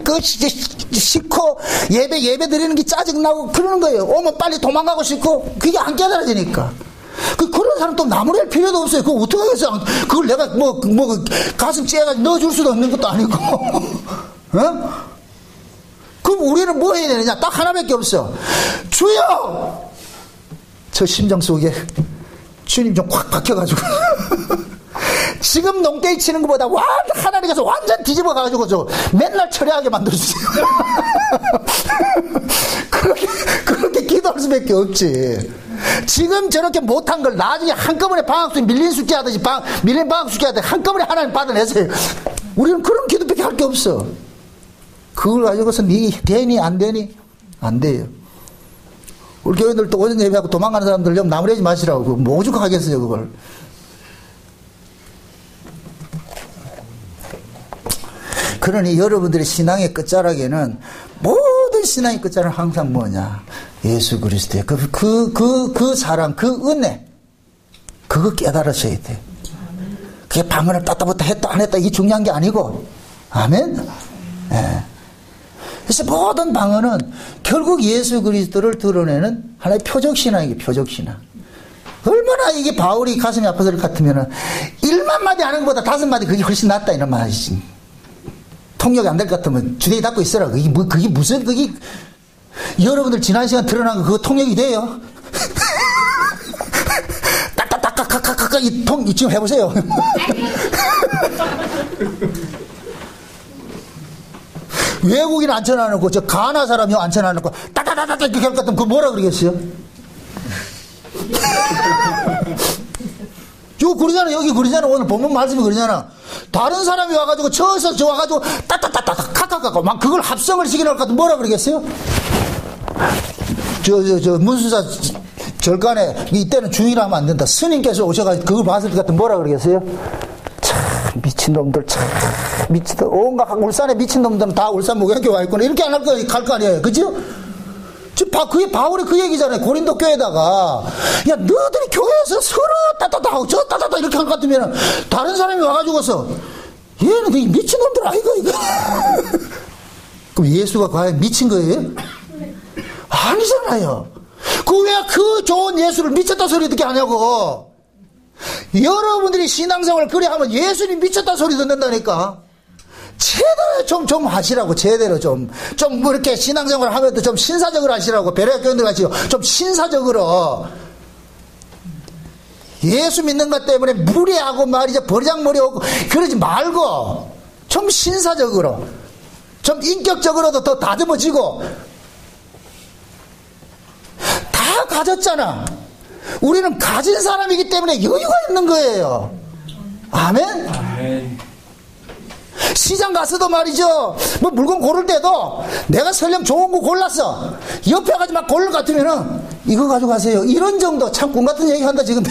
싫고 예배 드리는 게 짜증나고 그러는 거예요. 오면 빨리 도망가고 싶고 그게 안 깨달아지니까. 그런 사람 또 나무랄 필요도 없어요. 그거 어떻게 하겠어? 그걸 내가 가슴 째가지고 넣어줄 수도 없는 것도 아니고. 어? 그럼 우리는 뭐 해야 되느냐? 딱 하나밖에 없어. 주여! 저 심정 속에 주님 좀 확 박혀가지고 지금 농땡이 치는 것보다 하나님께서 완전 뒤집어 가지고 맨날 철회하게 만들어주세요. 그렇게 기도할 수밖에 없지. 지금 저렇게 못한 걸 나중에 한꺼번에 방학수 밀린 숙제 하듯이 밀린 방학 숙제 하듯이 한꺼번에 하나님 받아내세요. 우리는 그런 기도밖에 할 게 없어. 그걸 가지고서 니 되니 안 되니? 안 돼요. 우리 교인들도 오전 예배하고 도망가는 사람들 좀 나무래지 마시라고. 뭐 오죽하겠어요 그걸. 그러니 여러분들의 신앙의 끝자락에는 모든 신앙의 끝자락은 항상 뭐냐? 예수 그리스도의 그 사랑, 그 은혜, 그거 깨달으셔야 돼. 그게 방언을 따따붙다 했다 안 했다 이게 중요한 게 아니고, 아멘. 예. 그래서 모든 방언은 결국 예수 그리스도를 드러내는 하나의 표적 신앙이에요. 표적 신앙. 얼마나 이게 바울이 가슴이 아파서 같으면은 1만 마디 하는 것보다 5마디 그게 훨씬 낫다 이런 말이지. 통역이 안 될 것 같으면 주대에 닫고 있어라. 그게 무슨 여러분들 지난 시간 드러난 거 그거 통역이 돼요? 딱딱딱딱딱딱딱 지금 해보세요. 외국인 앉혀놔놓고 저 가나 사람이 앉혀놔놓고 딱딱딱딱 이렇게 할 것 같으면 그거 뭐라 그러겠어요? 그러잖아. 여기 그러잖아. 오늘 본문 말씀이 그러잖아. 다른 사람이 와가지고 저어서 와가지고 따따따따 카카카카 막 그걸 합성을 시키는 것 같으면 뭐라 그러겠어요? 문수사 절간에 이때는 주의를 하면 안 된다. 스님께서 오셔가지고 그걸 봤을 것 같으면 뭐라 그러겠어요? 참 미친놈들 참 미친놈 온갖 울산에 미친놈들은 다 울산 목양교 와 있구나 이렇게 안 할 거 아니에요. 그죠? 그게 바울이 그 얘기잖아요. 고린도 교회에다가 야 너희들이 교회에서 서로 따따따 하고 저 따따따 이렇게 할 것 같으면 다른 사람이 와가지고서 얘는 되게 미친놈들 아이가 이거. 그럼 예수가 과연 미친 거예요? 아니잖아요. 왜 그 좋은 예수를 미쳤다 소리 듣게 하냐고. 여러분들이 신앙생활을 그래 하면 예수님 미쳤다 소리 듣는다니까. 제대로 좀 하시라고. 제대로 좀 뭐 이렇게 신앙생활 하면도 좀 신사적으로 하시라고. 베레아 교인들 같이 좀 신사적으로. 예수 믿는 것 때문에 무례하고 말이죠. 버리장머리 오고 그러지 말고 좀 신사적으로 좀 인격적으로도 더 다듬어지고. 다 가졌잖아. 우리는 가진 사람이기 때문에 여유가 있는 거예요. 아멘? 아멘. 시장 가서도 말이죠. 뭐 물건 고를 때도 내가 설령 좋은 거 골랐어. 옆에 가지 막 고를 것 같으면은 이거 가지고 가세요. 이런 정도. 참 꿈 같은 얘기 한다 지금.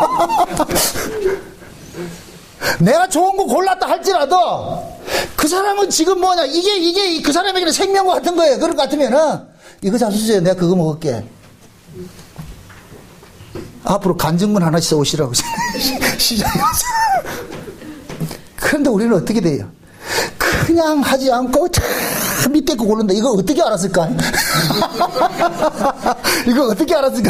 내가 좋은 거 골랐다 할지라도 그 사람은 지금 뭐냐 이게 그 사람에게는 생명과 같은 거예요. 그럴 것 같으면은 이거 잡수세요. 내가 그거 먹을게. 앞으로 간증문 하나씩 써오시라고. 시장에 가서. 그런데 우리는 어떻게 돼요? 그냥 하지 않고 밑에 거 고른다. 이거 어떻게 알았을까? 이거 어떻게 알았을까?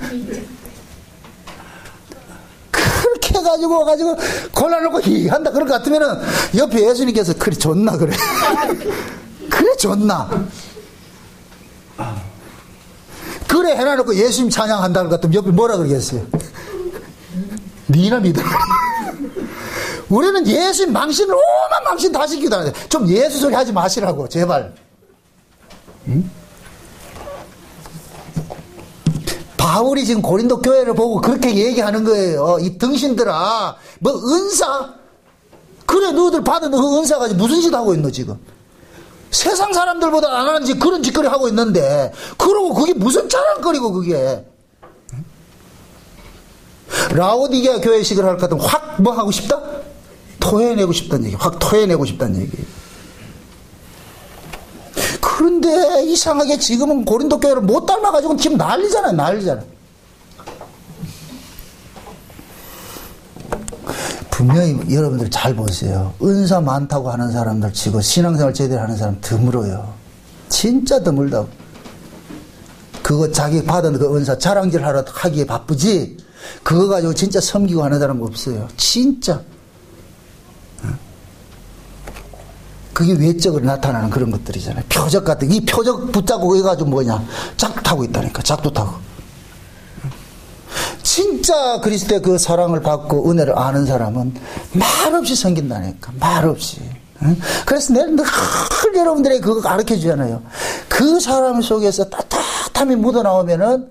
그렇게 해가지고 골라놓고 한다 그럴 것 같으면은 옆에 예수님께서 그래 좋나 그래. 그래 좋나. 그래 해놔놓고 예수님 찬양한다 그럴 것 같으면 옆에 뭐라 그러겠어요? 니나 믿어. 우리는 예수님 망신을 오만 망신 다 시키기도 하는데 좀 예수 소리 하지 마시라고 제발. 응? 바울이 지금 고린도 교회를 보고 그렇게 얘기하는 거예요. 이 등신들아 뭐 은사 그래 너희들 받은 그 은사 가지고 무슨 짓 하고 있노 지금. 세상 사람들보다 안 하는 짓 그런 짓거리 하고 있는데 그러고 그게 무슨 자랑거리고 그게. 라오디게아 교회식을 할 것 같으면 확 뭐 하고 싶다? 토해내고 싶다는 얘기. 확 토해내고 싶다는 얘기. 그런데 이상하게 지금은 고린도 교회를 못 닮아가지고 지금 난리잖아요. 분명히 여러분들 잘 보세요. 은사 많다고 하는 사람들 치고 신앙생활 제대로 하는 사람 드물어요. 진짜 드물다고. 그거 자기 받은 그 은사 자랑질 하러 하기에 바쁘지 그거 가지고 진짜 섬기고 하는 사람 없어요. 진짜. 그게 외적으로 나타나는 그런 것들이잖아요. 표적 같은 이 표적 붙잡고 해가지고 뭐냐 작두 타고 있다니까. 작두 타고. 진짜 그리스도의 그 사랑을 받고 은혜를 아는 사람은 말없이 섬긴다니까. 말없이. 그래서 내가 늘 여러분들에게 그거 가르쳐 주잖아요. 그 사람 속에서 따뜻함이 묻어나오면은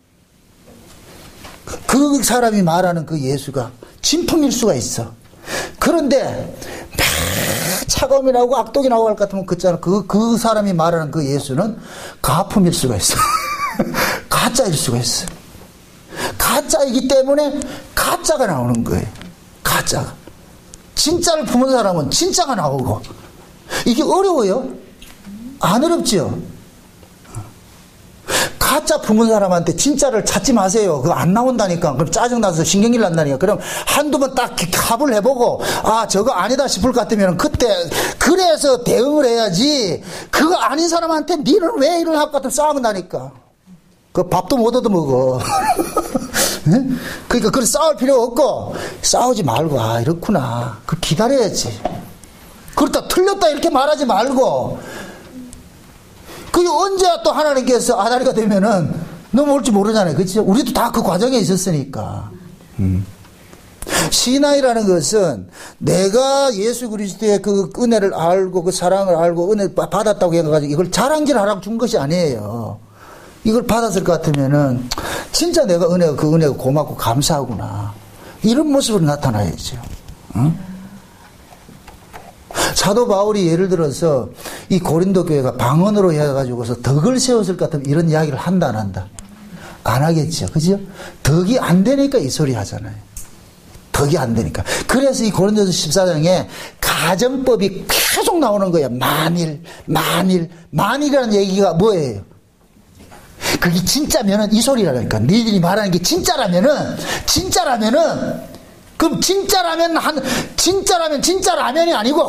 그 사람이 말하는 그 예수가 진품일 수가 있어. 그런데 막 차가움이 나오고 악독이 나오고 할 것 같으면 그 사람이 말하는 그 예수는 가품일 수가 있어. 가짜일 수가 있어. 가짜이기 때문에 가짜가 나오는 거예요. 가짜가. 진짜를 품은 사람은 진짜가 나오고. 이게 어려워요? 안 어렵죠? 가짜 품은 사람한테 진짜를 찾지 마세요. 그거 안 나온다니까. 그럼 짜증나서 신경질 난다니까. 그럼 한두 번 딱 합을 해보고, 아, 저거 아니다 싶을 것 같으면 그때, 그래서 대응을 해야지. 그거 아닌 사람한테 니는 왜 이럴 할 것 같으면 싸우면 나니까. 그 밥도 못 얻어먹어. 그러니까 그걸 싸울 필요 없고, 싸우지 말고, 아, 이렇구나. 그 기다려야지. 그렇다, 틀렸다, 이렇게 말하지 말고, 그게 언제 또 하나님께서 아다리가 되면은 넘어올지 모르잖아요. 그렇죠? 우리도 다 그 과정에 있었으니까. 신앙이라는 것은 내가 예수 그리스도의 그 은혜를 알고 그 사랑을 알고 은혜 받았다고 해가지고 이걸 자랑질 하라고 준 것이 아니에요. 이걸 받았을 것 같으면은 진짜 내가 그 은혜가 고맙고 감사하구나. 이런 모습으로 나타나야죠. 응? 사도 바울이 예를 들어서 이 고린도 교회가 방언으로 해가지고서 덕을 세웠을 것 같으면 이런 이야기를 한다 안 한다? 안 하겠죠. 그죠? 덕이 안 되니까 이 소리 하잖아요. 덕이 안 되니까. 그래서 이 고린도서 14장에 가정법이 계속 나오는 거예요. 만일이라는 얘기가 뭐예요? 그게 진짜면은 이 소리라니까. 니들이 말하는 게 진짜라면은 그럼 진짜라면 진짜 라면이 아니고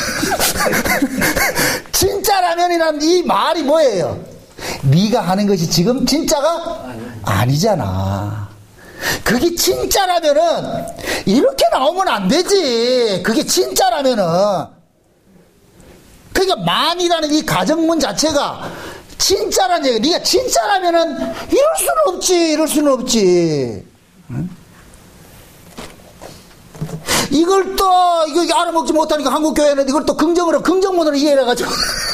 진짜 라면이란 이 말이 뭐예요? 네가 하는 것이 지금 진짜가 아니잖아. 그게 진짜라면은 이렇게 나오면 안 되지. 그게 진짜라면은. 그러니까 만이라는 이 가정문 자체가 진짜란 얘기야. 네가 진짜라면은 이럴 수는 없지. 응? 이걸 또 이거 알아먹지 못하니까 한국 교회는 이걸 또 긍정문으로 이해해가지고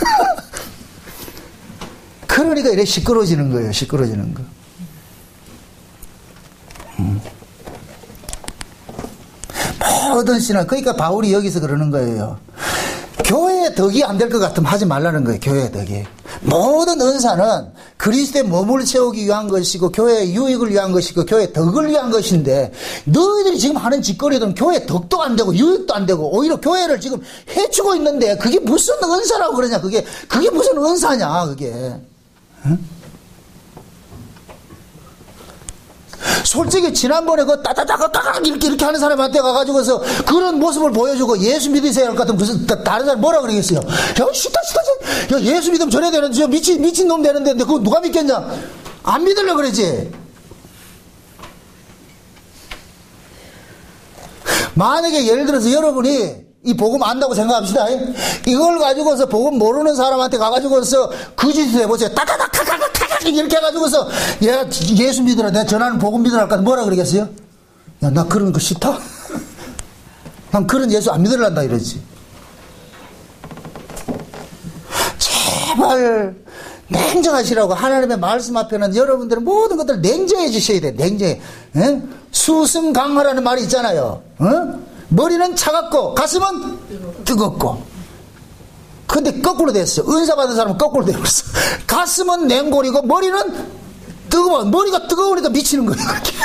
그러니까 이래 시끄러워지는 거예요. 시끄러워지는 거. 모든 신앙. 그러니까 바울이 여기서 그러는 거예요. 교회의 덕이 안 될 것 같으면 하지 말라는 거예요. 교회의 덕이. 모든 은사는 그리스도의 몸을 세우기 위한 것이고 교회의 유익을 위한 것이고 교회의 덕을 위한 것인데 너희들이 지금 하는 짓거리들은 교회의 덕도 안 되고 유익도 안 되고 오히려 교회를 지금 해치고 있는데 그게 무슨 은사라고 그러냐. 그게 무슨 은사냐 그게. 응? 솔직히 지난번에 그 따다다다닥 이렇게 하는 사람한테 가가지고서 그런 모습을 보여주고 예수 믿으세요 할 것 같으면 무슨 다른 사람 뭐라 그러겠어요? 야 싫다 야 예수 믿으면 저래야 되는데 저 미친 놈 되는데 그거 누가 믿겠냐? 안 믿으려고 그러지. 만약에 예를 들어서 여러분이 이 복음 안다고 생각합시다. 이걸 가지고서 복음 모르는 사람한테 가가지고서 그 짓을 해보세요. 따다닥 이렇게 해가지고서 예수 믿으라 내가 전하는 복음 믿으라 할까 뭐라 그러겠어요? 야 나 그런 거 싫다. 난 그런 예수 안 믿으란다 이러지. 제발 냉정하시라고. 하나님의 말씀 앞에는 여러분들은 모든 것들을 냉정해 주셔야 돼. 냉정해. 수승강하라는 말이 있잖아요. 머리는 차갑고 가슴은 뜨겁고. 근데 거꾸로 됐어. 은사 받은 사람은 거꾸로 되었어. 가슴은 냉골이고 머리는 뜨거워. 머리가 뜨거우니까 미치는 거예요.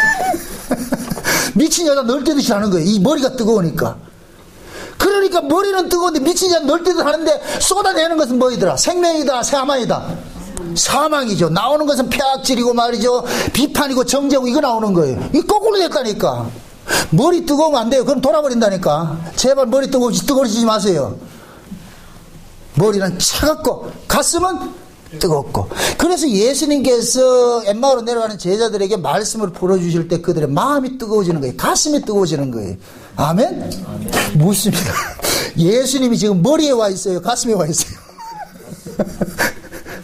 미친 여자 널뛰듯이 하는 거예요. 이 머리가 뜨거우니까. 그러니까 머리는 뜨거운데 미친 여자 널뛰듯 하는데 쏟아내는 것은 뭐이더라? 생명이다 사망이다. 사망이죠. 나오는 것은 폐악질이고 말이죠. 비판이고 정죄고 이거 나오는 거예요. 이 거꾸로 됐다니까. 머리 뜨거우면 안 돼요. 그럼 돌아버린다니까. 제발 머리 뜨거워지지 마세요. 머리는 차갑고 가슴은 뜨겁고. 그래서 예수님께서 엠마오로 내려가는 제자들에게 말씀을 풀어주실 때 그들의 마음이 뜨거워지는 거예요. 가슴이 뜨거워지는 거예요. 아멘? 묻습니다. 예수님이 지금 머리에 와 있어요? 가슴에 와 있어요?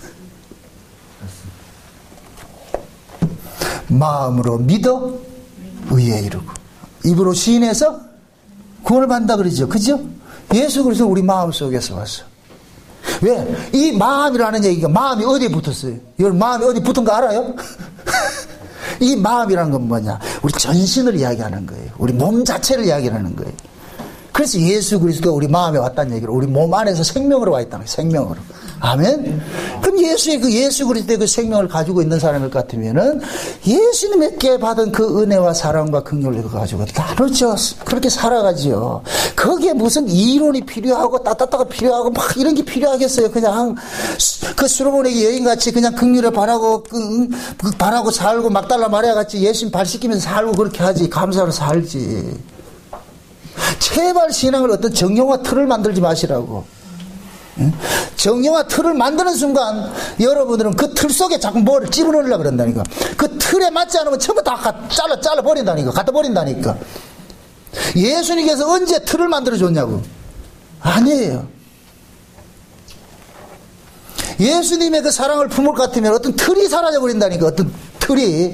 마음으로 믿어? 의에 이르고 입으로 시인해서 구원을 받는다 그러죠. 그죠? 예수 그리스도 우리 마음속에서 왔어. 왜? 이 마음이라는 얘기가 마음이 어디에 붙었어요? 여러분 마음이 어디 붙은 거 알아요? 이 마음이라는 건 뭐냐? 우리 전신을 이야기하는 거예요. 우리 몸 자체를 이야기하는 거예요. 그래서 예수 그리스도가 우리 마음에 왔다는 얘기를 우리 몸 안에서 생명으로 와 있다는 거예요. 생명으로. 아멘? 그럼 예수 그리스도의 그 생명을 가지고 있는 사람일 것 같으면은 예수님께 받은 그 은혜와 사랑과 긍휼을 가지고 나누죠. 그렇게 살아가지요. 거기에 무슨 이론이 필요하고 따따따가 필요하고 막 이런 게 필요하겠어요. 그냥 그 솔로몬에게 여인같이 그냥 긍휼을 바라고 살고 막달라 마리아 같이 예수님 발 씻기면서 살고 그렇게 하지. 감사로 살지. 제발 신앙을 어떤 정형화 틀을 만들지 마시라고. 정형화 틀을 만드는 순간 여러분들은 그 틀 속에 자꾸 뭐를 집어넣으려고 그런다니까. 그 틀에 맞지 않으면 전부 다 잘라 버린다니까. 갖다 버린다니까. 예수님께서 언제 틀을 만들어 줬냐고. 아니에요. 예수님의 그 사랑을 품을 것 같으면 어떤 틀이 사라져 버린다니까. 어떤 틀이.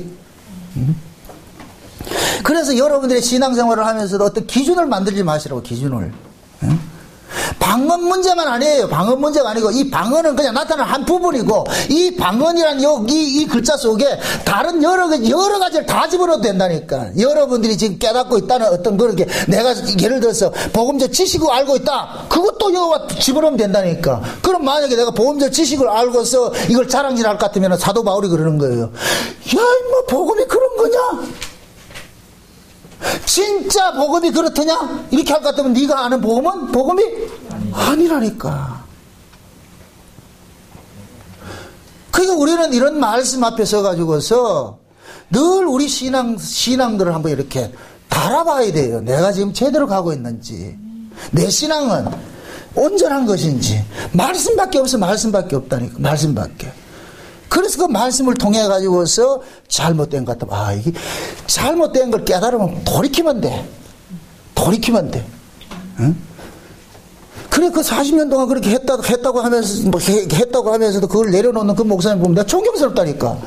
그래서 여러분들의 신앙생활을 하면서도 어떤 기준을 만들지 마시라고. 기준을. 방언 문제만 아니에요. 방언 문제가 아니고 이 방언은 그냥 나타나는 한 부분이고 이 방언이란 이 글자 속에 다른 여러 가지를 다 집어넣어도 된다니까. 여러분들이 지금 깨닫고 있다는 어떤 그런 게 내가 예를 들어서 복음적 지식을 알고 있다. 그것도 여기와 집어넣으면 된다니까. 그럼 만약에 내가 복음적 지식을 알고서 이걸 자랑질할 것 같으면 사도 바울이 그러는 거예요. 야, 뭐 복음이 그런 거냐? 진짜 복음이 그렇더냐? 이렇게 할 것 같으면 네가 아는 복음은 복음이 아니라니까. 그러니까 우리는 이런 말씀 앞에 서가지고서 늘 우리 신앙들을 한번 이렇게 달아봐야 돼요. 내가 지금 제대로 가고 있는지, 내 신앙은 온전한 것인지. 말씀밖에 없어. 말씀밖에 없다니까. 말씀밖에. 그래서 그 말씀을 통해 가지고서 잘못된 것 같으면 이게 잘못된 걸 깨달으면 돌이키면 돼. 돌이키면 돼. 응? 그래 그 40년 동안 그렇게 했다고 하면서 했다고 하면서도 그걸 내려놓는 그 목사님 보면 내가 존경스럽다니까.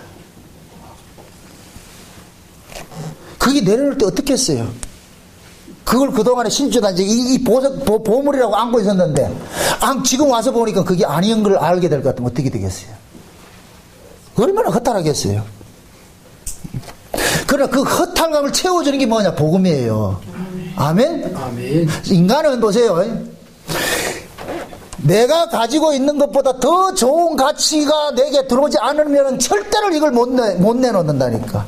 그게 내려놓을 때 어떻게 했어요? 그걸 그동안에 신주단지 이 보물이라고 안고 있었는데 지금 와서 보니까 그게 아닌 걸 알게 될 것 같으면 어떻게 되겠어요? 얼마나 허탈하겠어요. 그러나 그 허탈감을 채워주는 게 뭐냐? 복음이에요. 아멘? 아멘. 인간은 보세요. 내가 가지고 있는 것보다 더 좋은 가치가 내게 들어오지 않으면 절대로 이걸 못 내놓는다니까.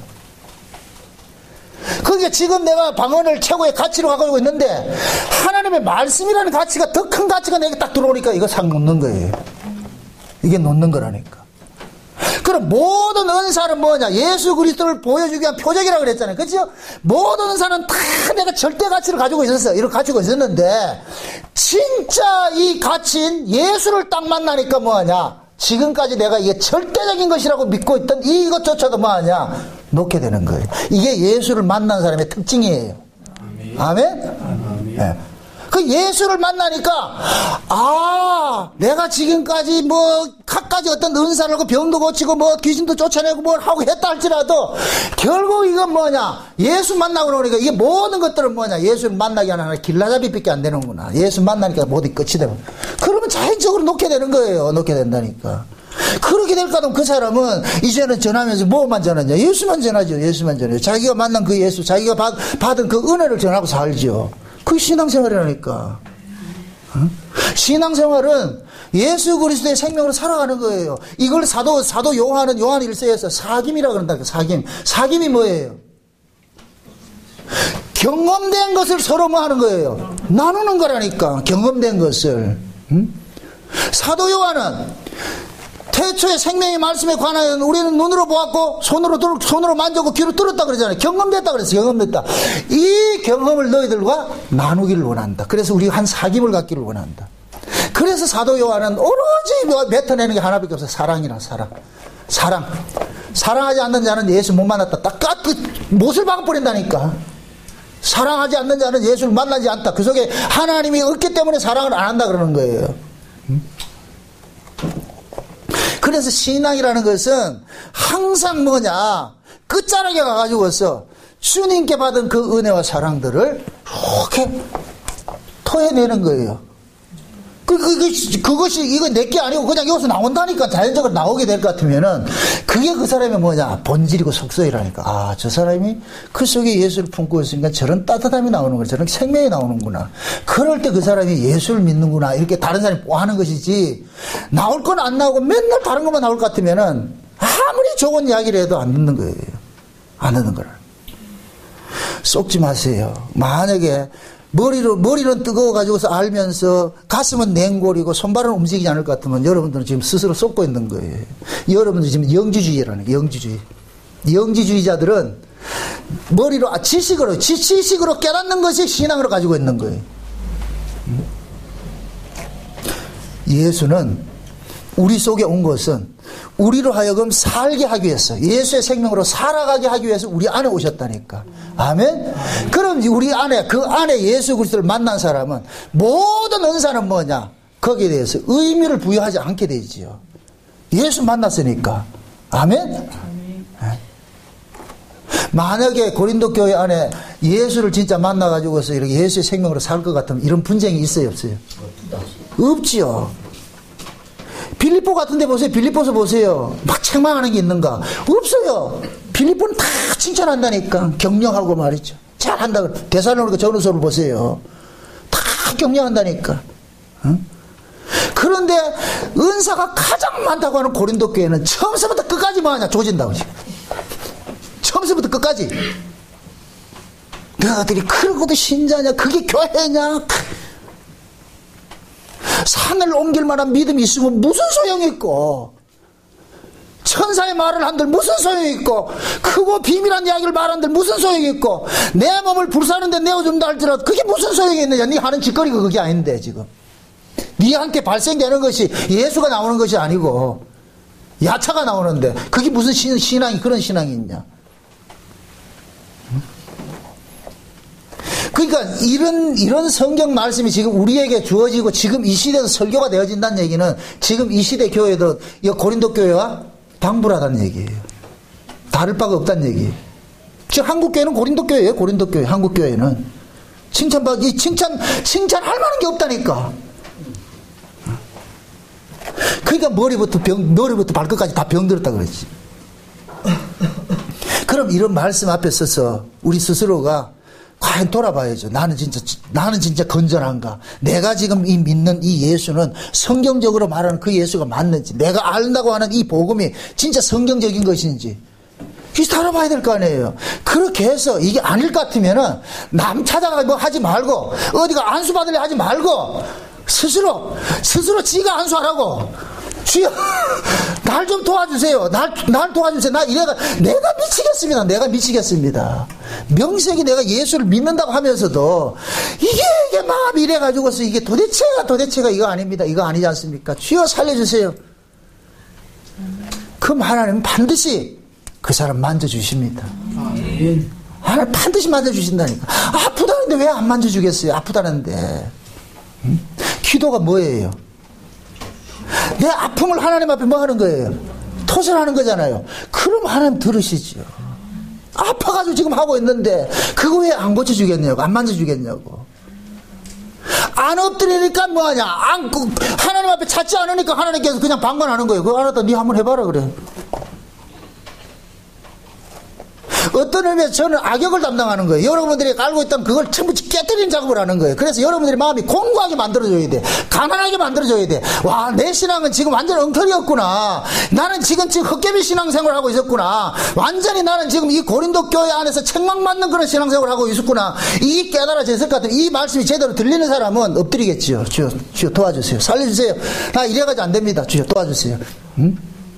그게 지금 내가 방언을 최고의 가치로 가지고 있는데 하나님의 말씀이라는 가치가 더 큰 가치가 내게 딱 들어오니까 이거 상 놓는 거예요. 이게 놓는 거라니까. 그럼 모든 은사는 뭐냐? 예수 그리스도를 보여주기 위한 표적이라고 그랬잖아요. 그렇죠? 모든 은사는 다 내가 절대 가치를 가지고 있었어. 이렇게 가지고 있었는데 진짜 이 가치인 예수를 딱 만나니까 뭐하냐? 지금까지 내가 이게 절대적인 것이라고 믿고 있던 이것조차도 뭐하냐? 놓게 되는 거예요. 이게 예수를 만난 사람의 특징이에요. 아멘? 아멘? 네. 그 예수를 만나니까 내가 지금까지 뭐 갖가지 어떤 은사를 하고 병도 고치고 뭐 귀신도 쫓아내고 뭘 하고 했다 할지라도 결국 이건 뭐냐? 예수 만나고 그러니까 이게 모든 것들은 뭐냐? 예수를 만나기 하나 길라잡이밖에 안 되는구나. 예수 만나니까 모두 끝이 되고 그러면 자연적으로 놓게 되는 거예요. 놓게 된다니까. 그렇게 될 것 같으면 그 사람은 이제는 전하면서 뭐만 전하냐? 예수만 전하죠. 예수만 전해요. 자기가 만난 그 예수, 자기가 받은 그 은혜를 전하고 살죠. 그게 신앙생활이라니까. 신앙생활은 예수 그리스도의 생명으로 살아가는 거예요. 이걸 사도 요한 1서에서 사김이라고 그런다. 사김이 뭐예요? 경험된 것을 서로 뭐 하는 거예요? 나누는 거라니까. 경험된 것을. 사도 요한은 태초에 생명의 말씀에 관하여 우리는 눈으로 보았고 손으로 만졌고 귀로 들었다 그러잖아요. 경험됐다 그랬어요. 경험됐다. 이 경험을 너희들과 나누기를 원한다. 그래서 우리가 한 사귐을 갖기를 원한다. 그래서 사도 요한은 오로지 뱉어내는 게 하나밖에 없어요. 사랑이라 사랑. 사랑하지 않는 자는 예수 못 만났다. 딱 못을 박아버린다니까. 사랑하지 않는 자는 예수를 만나지 않다. 그 속에 하나님이 없기 때문에 사랑을 안 한다 그러는 거예요. 그래서 신앙이라는 것은 항상 뭐냐? 끝자락에 가가지고서 주님께 받은 그 은혜와 사랑들을 이렇게 토해내는 거예요. 그것이 이거 내게 아니고 그냥 여기서 나온다니까. 자연적으로 나오게 될 것 같으면은 그게 그 사람의 뭐냐, 본질이고 속성이라니까. 아, 저 사람이 그 속에 예수를 품고 있으니까 저런 따뜻함이 나오는 거야, 저런 생명이 나오는구나. 그럴 때 그 사람이 예수를 믿는구나, 이렇게 다른 사람이 하는 것이지, 나올 건 안 나오고 맨날 다른 것만 나올 것 같으면은 아무리 좋은 이야기를 해도 안 듣는 거예요. 안 듣는 거를. 속지 마세요. 만약에 머리는 뜨거워가지고서 알면서 가슴은 냉골이고 손발은 움직이지 않을 것 같으면 여러분들은 지금 스스로 쏟고 있는 거예요. 여러분들 지금 영지주의라는 거예요. 영지주의. 영지주의자들은 머리로, 지식으로 깨닫는 것이 신앙으로 가지고 있는 거예요. 예수는 우리 속에 온 것은 우리로 하여금 살게 하기 위해서, 예수의 생명으로 살아가게 하기 위해서 우리 안에 오셨다니까. 아멘? 그럼 우리 안에, 그 안에 예수 그리스도를 만난 사람은 모든 은사는 뭐냐? 거기에 대해서 의미를 부여하지 않게 되지요. 예수 만났으니까. 아멘? 만약에 고린도 교회 안에 예수를 진짜 만나가지고서 이렇게 예수의 생명으로 살 것 같으면 이런 분쟁이 있어요, 없어요? 없지요. 빌립보 같은 데 보세요. 빌립보서 보세요. 막 책망하는 게 있는가? 없어요. 빌립보는 다 칭찬한다니까. 격려하고 말이죠. 잘한다. 데살로니가 전후서를 보세요. 다 격려한다니까. 응? 그런데 은사가 가장 많다고 하는 고린도 교회는 처음부터 끝까지 뭐하냐? 조진다고 지금. 처음부터 끝까지. 너희들이 그러고도 신자냐? 그게 교회냐? 산을 옮길 만한 믿음이 있으면 무슨 소용이 있고, 천사의 말을 한들 무슨 소용이 있고, 크고 비밀한 이야기를 말한들 무슨 소용이 있고, 내 몸을 불사는데 내어준다 할지라도 그게 무슨 소용이 있느냐. 네 하는 짓거리가 그게 아닌데 지금 네한테 발생되는 것이 예수가 나오는 것이 아니고 야차가 나오는데 그게 무슨 신앙이, 그런 신앙이 있냐. 그러니까 이런 성경 말씀이 지금 우리에게 주어지고 지금 이 시대에서 설교가 되어진다는 얘기는 지금 이 시대 교회들은 이 고린도 교회와 방불하다는 얘기예요. 다를 바가 없다는 얘기예요. 지금 한국 교회는 고린도 교회예요. 고린도 교회, 한국 교회는 칭찬할 만한 게 없다니까. 그러니까 머리부터 발끝까지 다 병들었다 그러지. 그럼 이런 말씀 앞에 서서 우리 스스로가 과연 돌아봐야죠. 나는 진짜 건전한가? 내가 지금 믿는 이 예수는 성경적으로 말하는 그 예수가 맞는지, 내가 안다고 하는 이 복음이 진짜 성경적인 것인지, 이거 알아봐야 될 거 아니에요. 그렇게 해서 이게 아닐 것 같으면은 남 찾아가 뭐 하지 말고, 어디가 안수 받으려 하지 말고, 스스로 지가 안수하라고. 주여, 날 좀 도와주세요. 날 도와주세요. 내가 미치겠습니다. 명색이 내가 예수를 믿는다고 하면서도 이게 마음이 이래가지고서 이게 도대체가 이거 아닙니다. 이거 아니지 않습니까? 주여 살려주세요. 그럼 하나님은 반드시 그 사람 만져주십니다. 하나님 반드시 만져주신다니까. 아프다는데 왜 안 만져주겠어요? 아프다는데. 기도가 뭐예요? 내 아픔을 하나님 앞에 뭐 하는 거예요? 토설하는 거잖아요. 그럼 하나님 들으시죠. 아파가지고 지금 하고 있는데 그거 왜 안 고쳐주겠냐고, 안 만져주겠냐고. 안 엎드리니까 뭐하냐, 하나님 앞에 찾지 않으니까 하나님께서 그냥 방관하는 거예요. 그거 알았다, 네 한번 해봐라 그래. 어떤 의미에서 저는 악역을 담당하는 거예요. 여러분들이 알고 있다면 그걸 전부 깨뜨리는 작업을 하는 거예요. 그래서 여러분들의 마음이 공고하게 만들어줘야 돼. 가난하게 만들어줘야 돼. 와, 내 신앙은 지금 완전 엉터리였구나. 나는 지금 헛개비 신앙생활을 하고 있었구나. 완전히 나는 지금 이 고린도 교회 안에서 책망받는 그런 신앙생활을 하고 있었구나. 이 깨달아졌을 것 같은 이 말씀이 제대로 들리는 사람은 엎드리겠지요. 주여 도와주세요. 살려주세요. 나 이래가지고 안 됩니다. 주여 도와주세요. 응?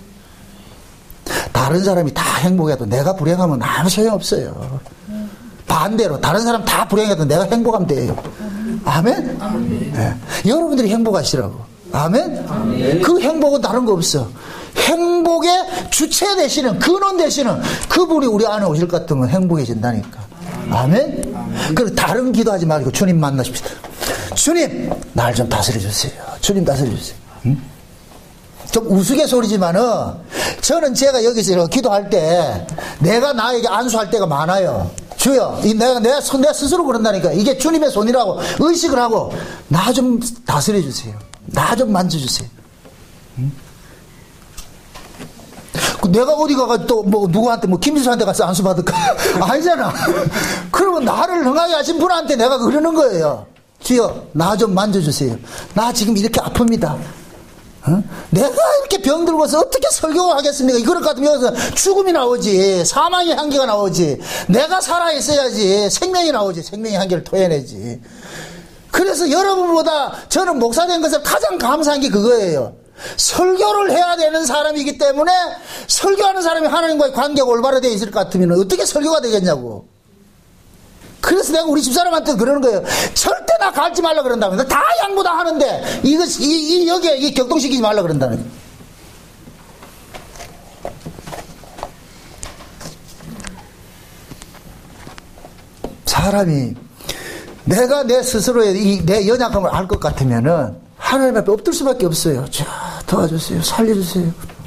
다른 사람이 다 행복해도 내가 불행하면 아무 소용없어요. 반대로 다른 사람 다 불행해도 내가 행복하면 돼요. 아멘? 네. 여러분들이 행복하시라고. 아멘? 그 행복은 다른 거 없어. 행복의 주체 되시는, 근원 되시는 그분이 우리 안에 오실 것 같으면 행복해진다니까. 아멘? 그리고 다른 기도하지 말고 주님 만나십시다. 주님, 날 좀 다스려 주세요. 주님 다스려 주세요. 응? 좀 우스갯소리지만은 저는 제가 여기서 기도할 때 내가 나에게 안수할 때가 많아요. 주여, 내가 스스로 그런다니까. 이게 주님의 손이라고 의식을 하고 나 좀 다스려 주세요. 나 좀 만져주세요. 내가 어디 가가 또 누구한테 김지수한테 가서 안수 받을까? 아니잖아. 그러면 나를 흥하게 하신 분한테 내가 그러는 거예요. 주여, 나 좀 만져주세요. 나 지금 이렇게 아픕니다. 내가 이렇게 병들고서 어떻게 설교를 하겠습니까? 이럴 것 같으면 여기서 죽음이 나오지, 사망의 향기가 나오지, 내가 살아있어야지 생명이 나오지, 생명의 향기를 토해내지. 그래서 여러분보다 저는 목사 된 것을 가장 감사한 게 그거예요. 설교를 해야 되는 사람이기 때문에 설교하는 사람이 하나님과의 관계가 올바로 되어 있을 것 같으면 어떻게 설교가 되겠냐고. 그래서 내가 우리 집사람한테 그러는 거예요. 절대 나 갈지 말라 그런다면서 다 양보 다 하는데 여기에 격동시키지 말라 그런다는 거예요. 사람이 내가 내 스스로의 내 연약함을 알 것 같으면은 하나님 앞에 엎들 수밖에 없어요. 자, 도와주세요. 살려주세요.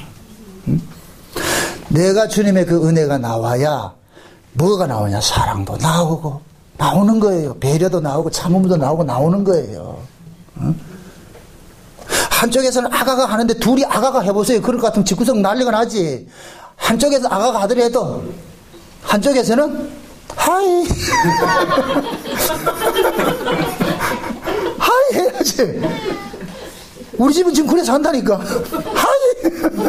내가 주님의 그 은혜가 나와야 뭐가 나오냐? 사랑도 나오고 나오는 거예요. 배려도 나오고 참음도 나오는 거예요. 한쪽에서는 아가가 하는데 둘이 아가가 해보세요. 그럴 것 같으면 집구석 난리가 나지. 한쪽에서 아가가 하더라도 한쪽에서는 하이 하이 해야지. 우리 집은 지금 그래서 한다니까. 하이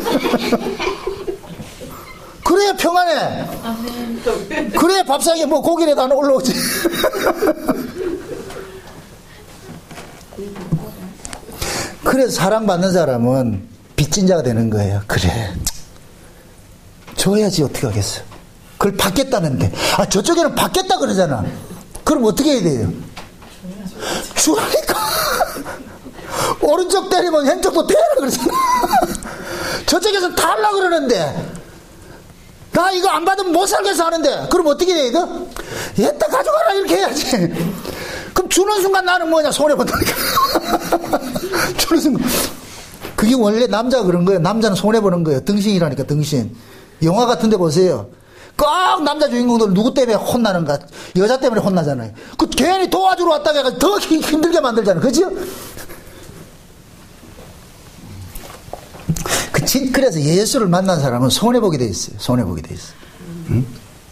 그래야 평안해. 그래야 밥상에 고기라도 안 올라오지. 그래서 사랑받는 사람은 빚진 자가 되는 거예요. 그래, 줘야지 어떻게 하겠어. 그걸 받겠다는데 저쪽에는 받겠다 그러잖아. 그럼 어떻게 해야 돼요? 주라니까. 오른쪽 때리면 왼쪽도 대라 그러잖아. 저쪽에서는 다 하려고 그러는데 나 이거 안 받으면 못 살겠어 하는데 그럼 어떻게 해 이거? 얘따 가져가라 이렇게 해야지. 그럼 주는 순간 나는 뭐냐? 손해본다니까. 주는 순간. 그게 원래 남자가 그런 거예요. 남자는 손해보는 거예요. 등신이라니까. 등신. 영화 같은 데 보세요. 꼭 남자 주인공들 누구 때문에 혼나는가? 여자 때문에 혼나잖아요. 그 괜히 도와주러 왔다가 해가지고 더 힘들게 만들잖아요. 그죠? 그래서 예수를 만난 사람은 손해보게 돼 있어요. 손해보게 돼 있어요. 응?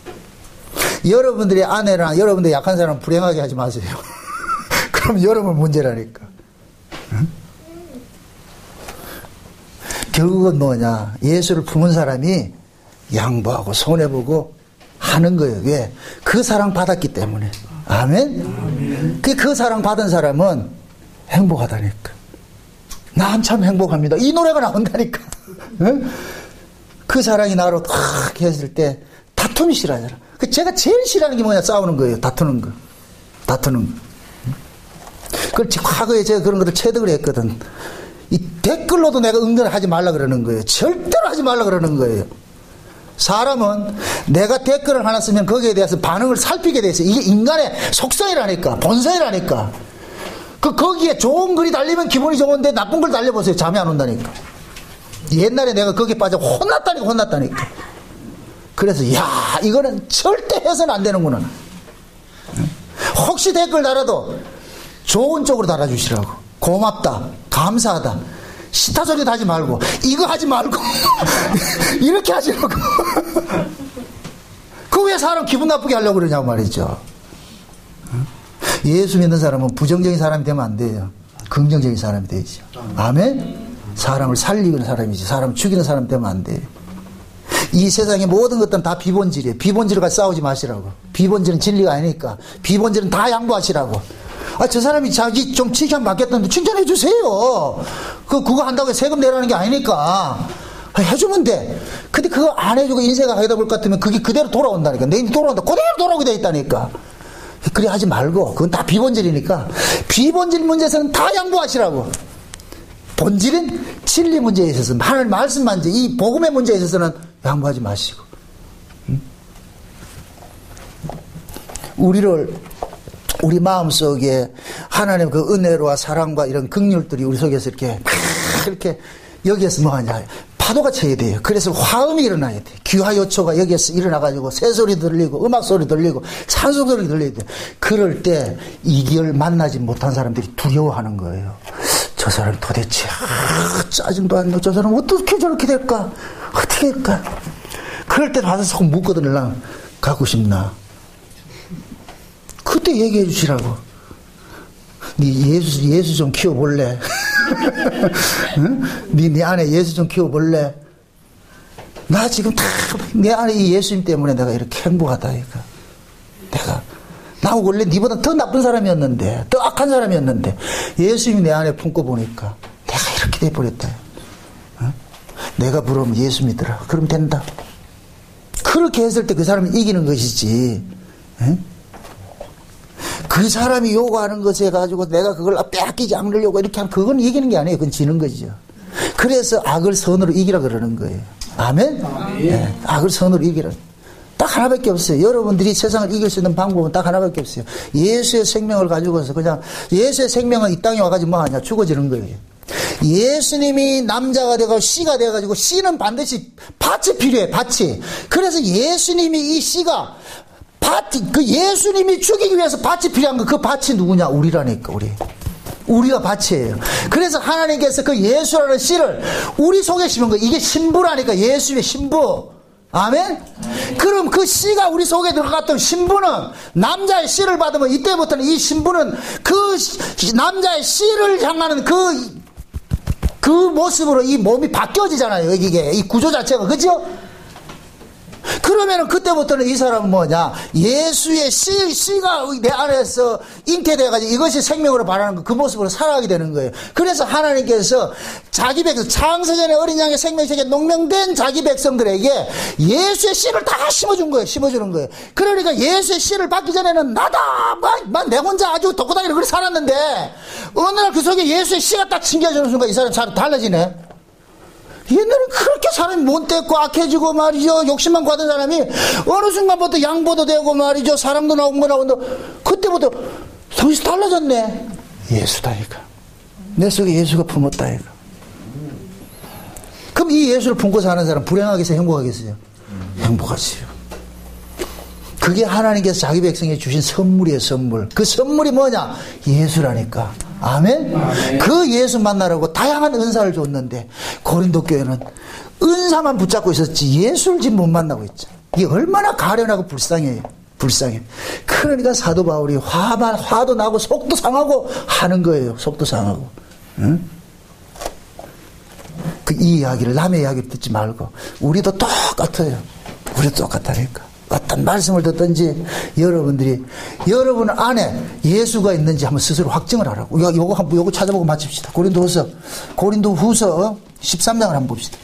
여러분들의 아내랑 여러분들 약한 사람 불행하게 하지 마세요. 그럼 여러분 문제라니까. 응? 결국은 뭐냐? 예수를 품은 사람이 양보하고 손해보고 하는 거예요. 왜? 그 사랑 받았기 때문에. 아멘? 그 사랑 받은 사람은 행복하다니까. 난 참 행복합니다. 이 노래가 나온다니까. 응? 그 사랑이 나로 탁 했을 때 다툼이 싫어하잖아. 제가 제일 싫어하는 게 뭐냐? 싸우는 거예요. 다투는 거. 그걸 과거에 제가 그런 것을 체득을 했거든. 이 댓글로도 내가 응대를 하지 말라 그러는 거예요. 절대로 하지 말라 그러는 거예요. 사람은 내가 댓글을 하나 쓰면 거기에 대해서 반응을 살피게 돼 있어요. 이게 인간의 속성이라니까. 본성이라니까. 거기에 좋은 글이 달리면 기분이 좋은데 나쁜 글 달려보세요. 잠이 안 온다니까. 옛날에 내가 거기에 빠져 혼났다니까. 그래서 야, 이거는 절대 해서는 안 되는구나. 혹시 댓글 달아도 좋은 쪽으로 달아주시라고. 고맙다, 감사하다, 시타 소리도 하지 말고 이거 하지 말고 이렇게 하시라고. 그 왜 사람 기분 나쁘게 하려고 그러냐고 말이죠. 예수 믿는 사람은 부정적인 사람이 되면 안 돼요. 긍정적인 사람이 되죠. 아멘? 사람을 살리는 사람이지 사람을 죽이는 사람 되면 안 돼요. 이 세상의 모든 것들은 다 비본질이에요. 비본질과 싸우지 마시라고. 비본질은 진리가 아니니까. 비본질은 다 양보하시라고. 저 사람이 자기 좀 칭찬 받겠다는데 칭찬해 주세요. 그거 한다고 세금 내라는 게 아니니까. 해주면 돼. 근데 그거 안 해주고 인생을 하다 볼 것 같으면 그게 그대로 돌아온다니까. 내 인생 돌아온다. 그대로 돌아오게 돼 있다니까. 그래 하지 말고. 그건 다 비본질이니까. 비본질 문제에서는 다 양보하시라고. 본질은 진리 문제에 있어서 하나님 말씀 문제, 이 복음의 문제에 있어서는 양보하지 마시고. 우리 마음속에 하나님 그 은혜와 사랑과 이런 긍휼들이 우리 속에서 이렇게 여기에서 뭐하냐? 파도가 쳐야 돼요. 그래서 화음이 일어나야 돼요. 귀화요초가 여기에서 일어나가지고 새소리 들리고 음악소리 들리고 찬송소리 들려야 돼요. 그럴 때 이걸 만나지 못한 사람들이 두려워하는 거예요. 저 사람 도대체 짜증도 안 나고 저 사람 어떻게 저렇게 될까? 어떻게 할까? 그럴 때 가서 속 묶어들랑 갖고 싶나? 그때 얘기해 주시라고. 네 예수 좀 키워볼래? 응? 네 안에 예수 좀 키워볼래? 나 지금 다 내 안에 이 예수님 때문에 내가 이렇게 행복하다 이거. 나 원래 니보다 더 나쁜 사람이었는데, 더 악한 사람이었는데 예수님이 내 안에 품고 보니까 내가 이렇게 돼버렸다. 응? 내가 부르면 예수 믿으라. 그럼 된다. 그렇게 했을 때 그 사람이 이기는 것이지. 응? 그 사람이 요구하는 것에 가지고 내가 그걸 빼앗기지 않으려고 이렇게 하면 그건 이기는 게 아니에요. 그건 지는 거죠. 그래서 악을 선으로 이기라 그러는 거예요. 아멘? 네, 악을 선으로 이기라. 딱 하나밖에 없어요. 여러분들이 세상을 이길 수 있는 방법은 딱 하나밖에 없어요. 예수의 생명을 가지고서 그냥 예수의 생명은 이 땅에 와가지고 뭐 하냐? 죽어지는 거예요. 예수님이 남자가 돼가지고 씨가 돼가지고 씨는 반드시 밭이 필요해. 밭이. 그래서 예수님이 이 씨가 그 예수님이 죽이기 위해서 밭이 필요한 거, 그 밭이 누구냐? 우리라니까, 우리가 밭이에요. 그래서 하나님께서 그 예수라는 씨를 우리 속에 심은 거, 이게 신부라니까, 예수의 신부. 아멘? 그럼 그 씨가 우리 속에 들어갔던 신부는 남자의 씨를 받으면 이때부터는 이 신부는 그 남자의 씨를 향하는 그 모습으로 이 몸이 바뀌어지잖아요. 이게, 이 구조 자체가. 그죠? 그러면은 그때부터는 이 사람은 뭐냐? 예수의 씨가 내 안에서 잉태돼가지고 이것이 생명으로 바라는 그 모습으로 살아가게 되는 거예요. 그래서 하나님께서 자기 백성, 창세전에 어린 양의 생명책에 농명된 자기 백성들에게 예수의 씨를 다 심어준 거예요. 심어주는 거예요. 그러니까 예수의 씨를 받기 전에는 나다! 내 혼자 아주 독고다니로 그렇게 살았는데, 어느 날 그 속에 예수의 씨가 딱 챙겨주는 순간 이 사람 잘 달라지네. 옛날엔 그렇게 사람이 못됐고 악해지고 말이죠. 욕심만 과던 사람이 어느 순간부터 양보도 되고 말이죠. 사람도 나오고 뭐 나오고 그때부터 정신 달라졌네. 예수다니까. 내 속에 예수가 품었다니까. 그럼 이 예수를 품고 사는 사람 불행하겠어요? 행복하겠어요? 행복하지요. 그게 하나님께서 자기 백성에 주신 선물이에요. 선물. 그 선물이 뭐냐? 예수라니까. 아멘? 아멘. 그 예수 만나라고 다양한 은사를 줬는데 고린도 교회는 은사만 붙잡고 있었지 예수를 지금 못 만나고 있죠. 이게 얼마나 가련하고 불쌍해요. 불쌍해. 그러니까 사도 바울이 화도 나고 속도 상하고 하는 거예요. 속도 상하고. 응? 이 이야기를, 남의 이야기를 듣지 말고 우리도 똑같아요. 우리도 똑같다니까. 어떤 말씀을 듣든지 여러분들이 여러분 안에 예수가 있는지 한번 스스로 확증을 하라고. 요거 찾아보고 마칩시다. 고린도후서 13장을 한번 봅시다.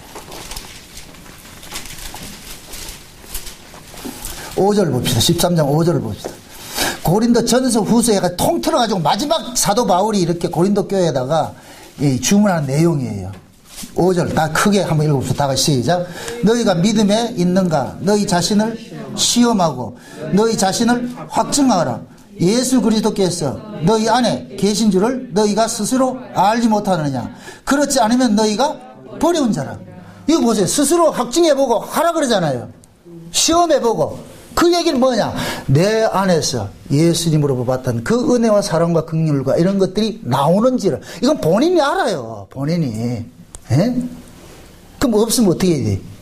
5절 봅시다. 13장 5절을 봅시다. 고린도 전서 후서에 통틀어가지고 마지막 사도 바울이 이렇게 고린도 교회에다가 주문하는 내용이에요. 5절 다 크게 한번 읽어봅시다. 다 같이 시작. 너희가 믿음에 있는가? 너희 자신을 시험하고 너희 자신을 확증하라. 예수 그리스도께서 너희 안에 계신 줄을 너희가 스스로 알지 못하느냐? 그렇지 않으면 너희가 버려온 자라. 이거 보세요. 스스로 확증해보고 하라 그러잖아요. 시험해보고. 그 얘기는 뭐냐? 내 안에서 예수님으로 받았던 그 은혜와 사랑과 긍휼과 이런 것들이 나오는지를. 이건 본인이 알아요. 본인이. 에? 그럼 없으면 어떻게 해야 돼?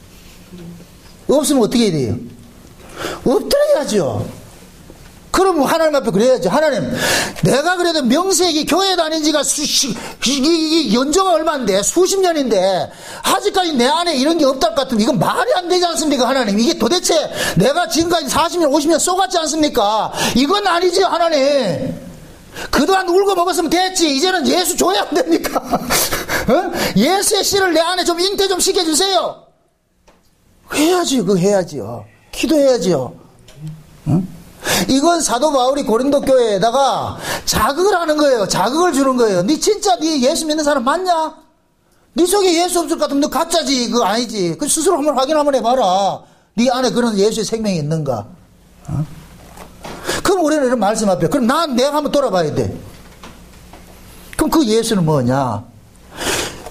없으면 어떻게 해야 돼요? 없더라야죠. 그럼 하나님 앞에 그래야죠. 하나님, 내가 그래도 명색이 교회 다닌 지가 연조가 얼마인데, 수십 년인데, 아직까지 내 안에 이런 게 없다 같으면 이건 말이 안 되지 않습니까, 하나님? 이게 도대체 내가 지금까지 40년, 50년 쏘갔지 않습니까? 이건 아니지, 하나님. 그동안 울고 먹었으면 됐지. 이제는 예수 줘야 안 됩니까? 어? 예수의 씨를 내 안에 좀 잉태 좀 시켜주세요. 해야지, 그거 해야지요. 기도해야지요. 응? 이건 사도 바울이 고린도 교회에다가 자극을 하는 거예요. 자극을 주는 거예요. 니 진짜 니 예수 믿는 사람 맞냐? 니 속에 예수 없을 것 같으면 너 가짜지. 그거 아니지. 그 스스로 한번 확인 한번 해봐라. 니 안에 그런 예수의 생명이 있는가? 어? 그럼 우리는 이런 말씀 앞에 그럼 내가 한번 돌아봐야 돼. 그럼 그 예수는 뭐냐?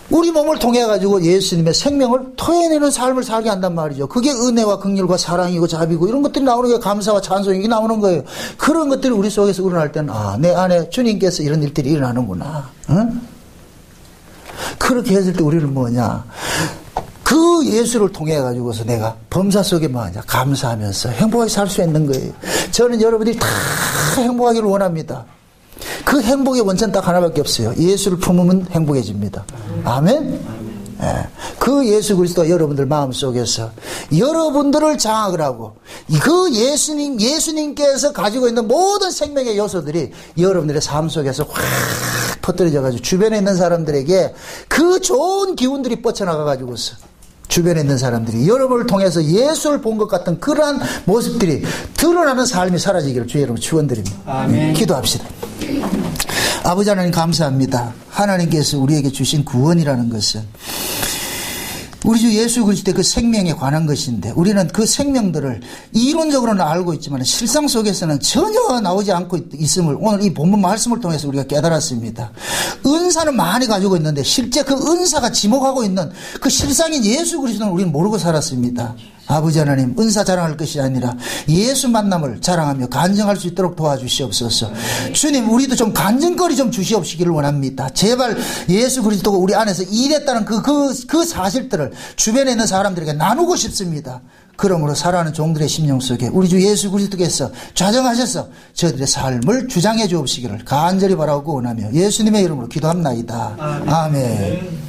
우리 몸을 통해 가지고 예수님의 생명을 토해내는 삶을 살게 한단 말이죠. 그게 은혜와 긍휼과 사랑이고 자비고 이런 것들이 나오는 게 감사와 찬송이 나오는 거예요. 그런 것들이 우리 속에서 일어날 때는 내 안에 주님께서 이런 일들이 일어나는구나. 응? 그렇게 했을 때 우리는 뭐냐? 그 예수를 통해 가지고서 내가 범사 속에 뭐냐? 감사하면서 행복하게 살 수 있는 거예요. 저는 여러분들이 다 행복하기를 원합니다. 그 행복의 원천 딱 하나밖에 없어요. 예수를 품으면 행복해집니다. 아멘? 예. 그 예수 그리스도가 여러분들 마음속에서 여러분들을 장악을 하고 그 예수님께서 가지고 있는 모든 생명의 요소들이 여러분들의 삶 속에서 확 퍼뜨려져 가지고 주변에 있는 사람들에게 그 좋은 기운들이 뻗쳐나가 가지고서 주변에 있는 사람들이 여러분을 통해서 예수를 본 것 같은 그러한 모습들이 드러나는 삶이 사라지기를 주의 이름으로 축원드립니다. 아멘. 기도합시다. 아버지 하나님 감사합니다. 하나님께서 우리에게 주신 구원이라는 것은 우리 주 예수 그리스도의 그 생명에 관한 것인데 우리는 그 생명들을 이론적으로는 알고 있지만 실상 속에서는 전혀 나오지 않고 있음을 오늘 이 본문 말씀을 통해서 우리가 깨달았습니다. 은사는 많이 가지고 있는데 실제 그 은사가 지목하고 있는 그 실상인 예수 그리스도는 우리는 모르고 살았습니다. 아버지 하나님 은사 자랑할 것이 아니라 예수 만남을 자랑하며 간증할 수 있도록 도와주시옵소서. 주님 우리도 좀 간증거리 좀 주시옵시기를 원합니다. 제발 예수 그리스도가 우리 안에서 일했다는 그 사실들을 주변에 있는 사람들에게 나누고 싶습니다. 그러므로 살아가는 종들의 심령 속에 우리 주 예수 그리스도께서 좌정하셔서 저들의 삶을 주장해 주옵시기를 간절히 바라고 원하며 예수님의 이름으로 기도합나이다. 아멘.